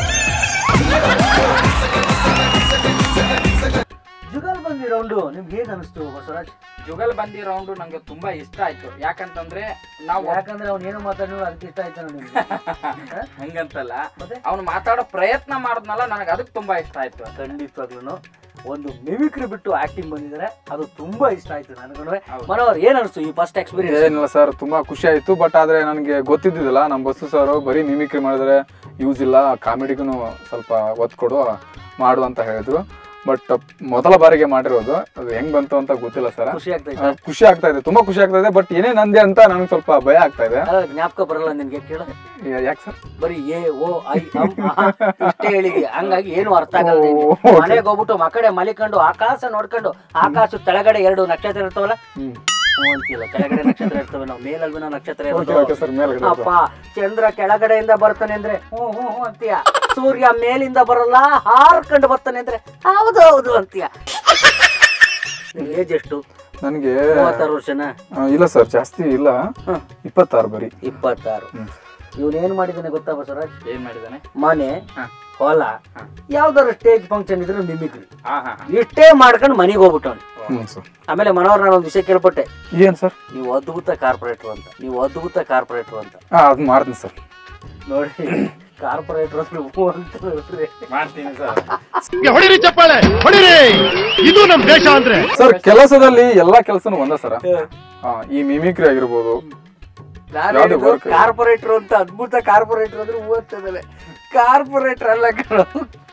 ಜುಗಲ್ ಬಂದಿ ರೌಂಡು ನಿಮ್ಗೆ ಹೇಗೆ ಅನಿಸ್ತು ಬಸವರಾಜ್? ಜುಗಲ್ ಬಂದಿ ರೌಂಡು ನಂಗೆ ತುಂಬಾ ಇಷ್ಟ ಆಯ್ತು. ಯಾಕಂತಂದ್ರೆ ಯಾಕಂದ್ರೆ ಅವ್ನು ಏನು ಮಾತಾಡಿದ್ರು ಅದಕ್ಕೆ ಇಷ್ಟ ಆಯ್ತು ನಿಮ್ಗೆ? ಹಂಗಂತಲ್ಲ, ಅವ್ನು ಮಾತಾಡೋ ಪ್ರಯತ್ನ ಮಾಡಿದ್ನಲ್ಲ, ನನಗೆ ಅದಕ್ಕೆ ತುಂಬಾ ಇಷ್ಟ ಆಯ್ತು. ಖಂಡಿತವಾಗ್ಲೂ ಒಂದು ಮಿಮಿಕ್ರಿ ಬಿಟ್ಟು ಆಕ್ಟಿಂಗ್ ಬಂದಿದ್ದಾರೆ, ಅದು ತುಂಬಾ ಇಷ್ಟ ಆಯ್ತು ನನಗೂ. ಮನೋಹರ್ ಏನ್ ಅನಿಸ್ತು ಈ ಫಸ್ಟ್ ಎಕ್ಸ್ಪೀರಿಯನ್ಸ್? ಏನಿಲ್ಲ ಸರ್, ತುಂಬಾ ಖುಷಿ ಆಯ್ತು. ಬಟ್ ಆದ್ರೆ ನನಗೆ ಗೊತ್ತಿದ್ದಿಲ್ಲ ನಮ್ಮ ಬಸ್ಸು ಸರ್ ಬರೀ ಮಿಮಿಕ್ರಿ ಮಾಡಿದ್ರೆ ಯೂಸ್ ಇಲ್ಲ, ಕಾಮಿಡಿಗೂ ಸ್ವಲ್ಪ ಒತ್ತು ಕೊಡು ಮಾಡು ಅಂತ ಹೇಳಿದ್ರು. ಬಟ್ ಮೊದಲ ಬಾರಿಗೆ ಮಾಡಿರೋದು, ಅದು ಹೆಂಗ್ ಬಂತು ಅಂತ ಗೊತ್ತಿಲ್ಲ ಸರ್. ಖುಷಿ ಆಗ್ತಾ ಇದೆ, ತುಂಬಾ ಖುಷಿ ಆಗ್ತಾ ಇದೆ. ಬಟ್ ಏನೇ ನಂದೆ ಅಂತ ನನಗೆ ಸ್ವಲ್ಪ ಭಯ ಆಗ್ತಾ ಇದೆ. ಜ್ಞಾಪಕ ಬರಲ್ಲ ನಿನ್ಗೆ? ಕೇಳ ಯಾಕೆ ಸರ್? ಬರೀ ಎ ಓ ಐ ಇಷ್ಟೇ ಹೇಳಿದ್ವಿ, ಹಂಗಾಗಿ ಏನು ಅರ್ಥ ಆಗಲ್ಲ. ಮನೆಗೆ ಹೋಗ್ಬಿಟ್ಟು ಮಕ್ಕಡೆ ಮಲಿಕೊಂಡು ಆಕಾಶ ನೋಡ್ಕೊಂಡು, ಆಕಾಶ ಕೆಳಗಡೆ 2 ನಕ್ಷತ್ರ ಇರ್ತಾವಲ್ಲ ಅಂತಿಲ್ಲ, ಕೆಳಗಡೆ ನಕ್ಷತ್ರ ಇರ್ತವೆ, ನಾವು ಮೇಲಲ್ವಿನ ನಕ್ಷತ್ರ ಇರ್ತವೆ. ಅಪ್ಪ ಚಂದ್ರ ಕೆಳಗಡೆಯಿಂದ ಬರ್ತಾನೆ ಅಂದ್ರೆ ಹ್ಞೂ ಹ್ಞೂ ಹ್ಞೂ ಅಂತೀಯ, ಸೂರ್ಯ ಮೇಲಿಂದ ಬರಲ್ಲ ಹಾರ್ಕೊಂಡು ಬರ್ತಾನೆ ಅಂದ್ರೆ ಹೌದು ಹೌದು ಅಂತೀಯ. ಏಜ್ ಎಷ್ಟು? ನನಗೆ 36 ವರ್ಷನಾ? ಇಲ್ಲ ಸರ್, ಜಾಸ್ತಿ ಇಲ್ಲ, 26 ಬರೀ. 26. ಇವನೇನ್ ಮಾಡಿದಾನೆ ಗೊತ್ತಾ ಬಸವರಾಜ್? ಏನ್ ಮಾಡಿದಾನೆ? ಮನೆ, ಹೊಲ, ಯಾವ್ದಾದ್ರು ಸ್ಟೇಜ್ ಫಂಕ್ಷನ್ ಇದ್ರೆ ಮಿಮಿಕ್ರಿ ಇಷ್ಟೇ ಮಾಡ್ಕೊಂಡು ಮನೆಗೆ ಹೋಗ್ಬಿಟ್ಟವನು. ಆಮೇಲೆ ಮನೋಹರ್ ನಾನು ಒಂದು ವಿಷಯ ಕೇಳ್ಪಟ್ಟೆ. ಏನ್ ಸರ್? ನೀವು ಅದ್ಭುತ ಕಾರ್ಪೊರೇಟರ್ ಅಂತ, ನೀವು ಅದ್ಭುತ ಕಾರ್ಪೊರೇಟರ್ ಅಂತ. ಅದು ಮಾಡ್ತೀನಿ ಸರ್. ನೋಡಿ ಕಾರ್ಪೊರೇಟರ್ ಅಂತ ಮಾಡ್ತೀನಿ ಸರ್. ಹೊಡಿರಿ ಚಪ್ಪಾಳೆ ಹೊಡಿರಿ, ಇದು ನಮ್ ದೇಶ ಅಂದ್ರೆ. ಸರ್ ಕೆಲಸದಲ್ಲಿ ಎಲ್ಲಾ ಕೆಲಸನೂ ಒಂದ ಸರ್. ಈ ಮಿಮಿಕ್ರಿ ಆಗಿರ್ಬೋದು, ಕಾರ್ಪೊರೇಟರ್ ಅಂತ, ಅದ್ಭುತ ಕಾರ್ಪೊರೇಟರ್ ಅಂದ್ರೆ ಓದ್ತದಲ್ಲ, ಕಾರ್ಪೊರೇಟರ್ ಅಲ್ಲ ಕಣೋ,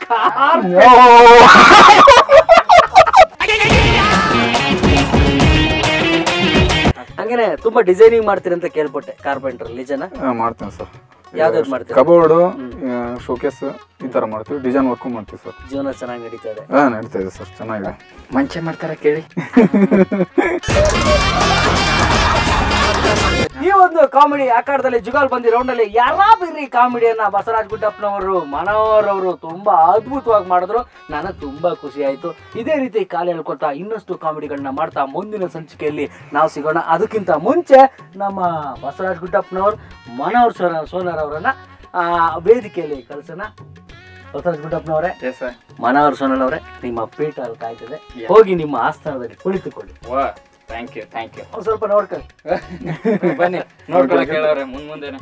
ಹಂಗೇನೆ ತುಂಬಾ ಡಿಸೈನಿಂಗ್ ಮಾಡ್ತೀರಿ ಅಂತ ಕೇಳ್ಪಟ್ಟೆ. ಕಾರ್ಪೆಂಟರ್ ನಿಜನಾ? ಮಾಡ್ತೇನೆ ಸರ್. ಯಾವ್ದು ಮಾಡ್ತೀವಿ? ಕಬೋರ್ಡ್, ಶೋಕೇಸ್ ಈ ತರ ಮಾಡ್ತೀವಿ, ಡಿಸೈನ್ ವರ್ಕ್ ಮಾಡ್ತೀವಿ ಸರ್. ಜೀವನ ಚೆನ್ನಾಗಿ ನಡೀತಾ ಇದೆ? ನಡೀತಾ ಇದೆ ಸರ್, ಚೆನ್ನಾಗಿದೆ. ಮಂಚೆ ಮಾಡ್ತಾರ ಕೇಳಿ. ಈ ಒಂದು ಕಾಮಿಡಿ ಆಕಾರದಲ್ಲಿ ಜುಗಾಲ್ ಬಂದಿ ರೌಂಡ್ ಅಲ್ಲಿ ಯಾರಾಬಿರಿ ಕಾಮಿಡಿಯನ್ನ ಬಸವರಾಜ್ ಗುಡ್ಡಪ್ಪನವರು, ಮನೋಹರ್ ಅವರು ತುಂಬಾ ಅದ್ಭುತವಾಗಿ ಮಾಡಿದ್ರು. ನನಗೆ ತುಂಬಾ ಖುಷಿ ಆಯ್ತು. ಇದೇ ರೀತಿ ಕಾಲ ಹೇಳ್ಕೊತಾ ಇನ್ನಷ್ಟು ಕಾಮಿಡಿಗಳನ್ನ ಮಾಡ್ತಾ ಮುಂದಿನ ಸಂಚಿಕೆಯಲ್ಲಿ ನಾವು ಸಿಗೋಣ. ಅದಕ್ಕಿಂತ ಮುಂಚೆ ನಮ್ಮ ಬಸವರಾಜ್ ಗುಡ್ಡಪ್ಪನವರು, ಮನೋಹರ್ ಸೋನಾರ್ ಅವರನ್ನ ವೇದಿಕೆಯಲ್ಲಿ ಕಳ್ಸೋಣ. ಬಸವರಾಜ್ ಗುಡ್ಡಪ್ಪನವರೇ, ಮನೋಹರ್ ಸೋನಾರ್ ಅವರೇ, ನಿಮ್ಮ ಪೀಠ ಅಲ್ಲಿ ಕಾಯ್ತದೆ, ಹೋಗಿ ನಿಮ್ಮ ಆಸ್ಥಾನದಲ್ಲಿ ಕುಳಿತುಕೊಳ್ಳಿ. Thank you thank you. ಒಂದ್ ಸ್ವಲ್ಪ ನೋಡ್ಕೊಳ್ಳಿ, ಬನ್ನಿ ನೋಡ್ಕೊಳಕ್ ಹೇಳವ್ರೆ ಮುಂದೇನೆ.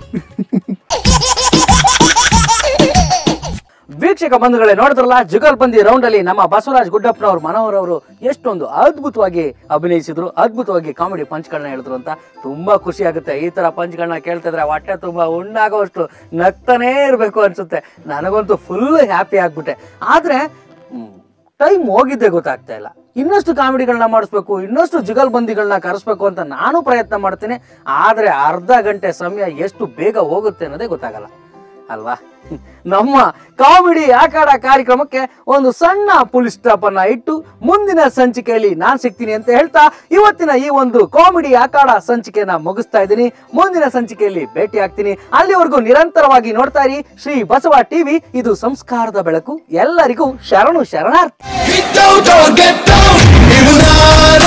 ವೀಕ್ಷಕ ಬಂಧುಗಳೇ, ನೋಡಿದ್ರಲ್ಲ ಜುಗಲ್ ಬಂದಿ ರೌಂಡ್ ಅಲ್ಲಿ ನಮ್ಮ ಬಸವರಾಜ್ ಗುಡ್ಡಪ್ಪನವರು, ಮನೋಹರ್ ಅವರು ಎಷ್ಟೊಂದು ಅದ್ಭುತವಾಗಿ ಅಭಿನಯಿಸಿದ್ರು, ಅದ್ಭುತವಾಗಿ ಕಾಮಿಡಿ ಪಂಚ್ಗಳನ್ನ ಹೇಳಿದ್ರು ಅಂತ ತುಂಬಾ ಖುಷಿ ಆಗುತ್ತೆ. ಈ ತರ ಪಂಚ್ಗಳನ್ನ ಕೇಳ್ತಿದ್ರೆ ಹೊಟ್ಟೆ ತುಂಬಾ ಉಣ್ಣಾಗೋಷ್ಟು ನಗ್ತಾನೇ ಇರ್ಬೇಕು ಅನ್ಸುತ್ತೆ. ನನಗಂತೂ ಫುಲ್ ಹ್ಯಾಪಿ ಆಗ್ಬಿಟ್ಟೆ. ಆದ್ರೆ ಟೈಮ್ ಹೋಗಿದ್ದೆ ಗೊತ್ತಾಗ್ತಾ ಇಲ್ಲ. ಇನ್ನಷ್ಟು ಕಾಮಿಡಿಗಳನ್ನ ಮಾಡಿಸ್ಬೇಕು, ಇನ್ನಷ್ಟು ಜುಗಲ್ ಬಂದಿಗಳನ್ನ ಕರೆಸ್ಬೇಕು ಅಂತ ನಾನು ಪ್ರಯತ್ನ ಮಾಡ್ತೀನಿ. ಆದ್ರೆ ಅರ್ಧ ಗಂಟೆ ಸಮಯ ಎಷ್ಟು ಬೇಗ ಹೋಗುತ್ತೆ ಅನ್ನೋದೇ ಗೊತ್ತಾಗಲ್ಲ. ಅಲ್ವಾ? ನಮ್ಮ ಕಾಮಿಡಿ ಆಕಾಡ ಕಾರ್ಯಕ್ರಮಕ್ಕೆ ಒಂದು ಸಣ್ಣ ಫುಲ್ ಸ್ಟಾಪ್ ಅನ್ನ ಇಟ್ಟು ಮುಂದಿನ ಸಂಚಿಕೆಯಲ್ಲಿ ನಾನ್ ಸಿಗ್ತೀನಿ ಅಂತ ಹೇಳ್ತಾ ಇವತ್ತಿನ ಈ ಒಂದು ಕಾಮಿಡಿ ಆಕಾಡ ಸಂಚಿಕೆಯನ್ನ ಮುಗಿಸ್ತಾ ಇದ್ದೀನಿ. ಮುಂದಿನ ಸಂಚಿಕೆಯಲ್ಲಿ ಭೇಟಿ ಆಗ್ತೀನಿ. ಅಲ್ಲಿವರೆಗೂ ನಿರಂತರವಾಗಿ ನೋಡ್ತಾ ಇರಿ ಶ್ರೀ ಬಸವ ಟಿವಿ. ಇದು ಸಂಸ್ಕಾರದ ಬೆಳಕು. ಎಲ್ಲರಿಗೂ ಶರಣು ಶರಣಾರ್ಥಿ.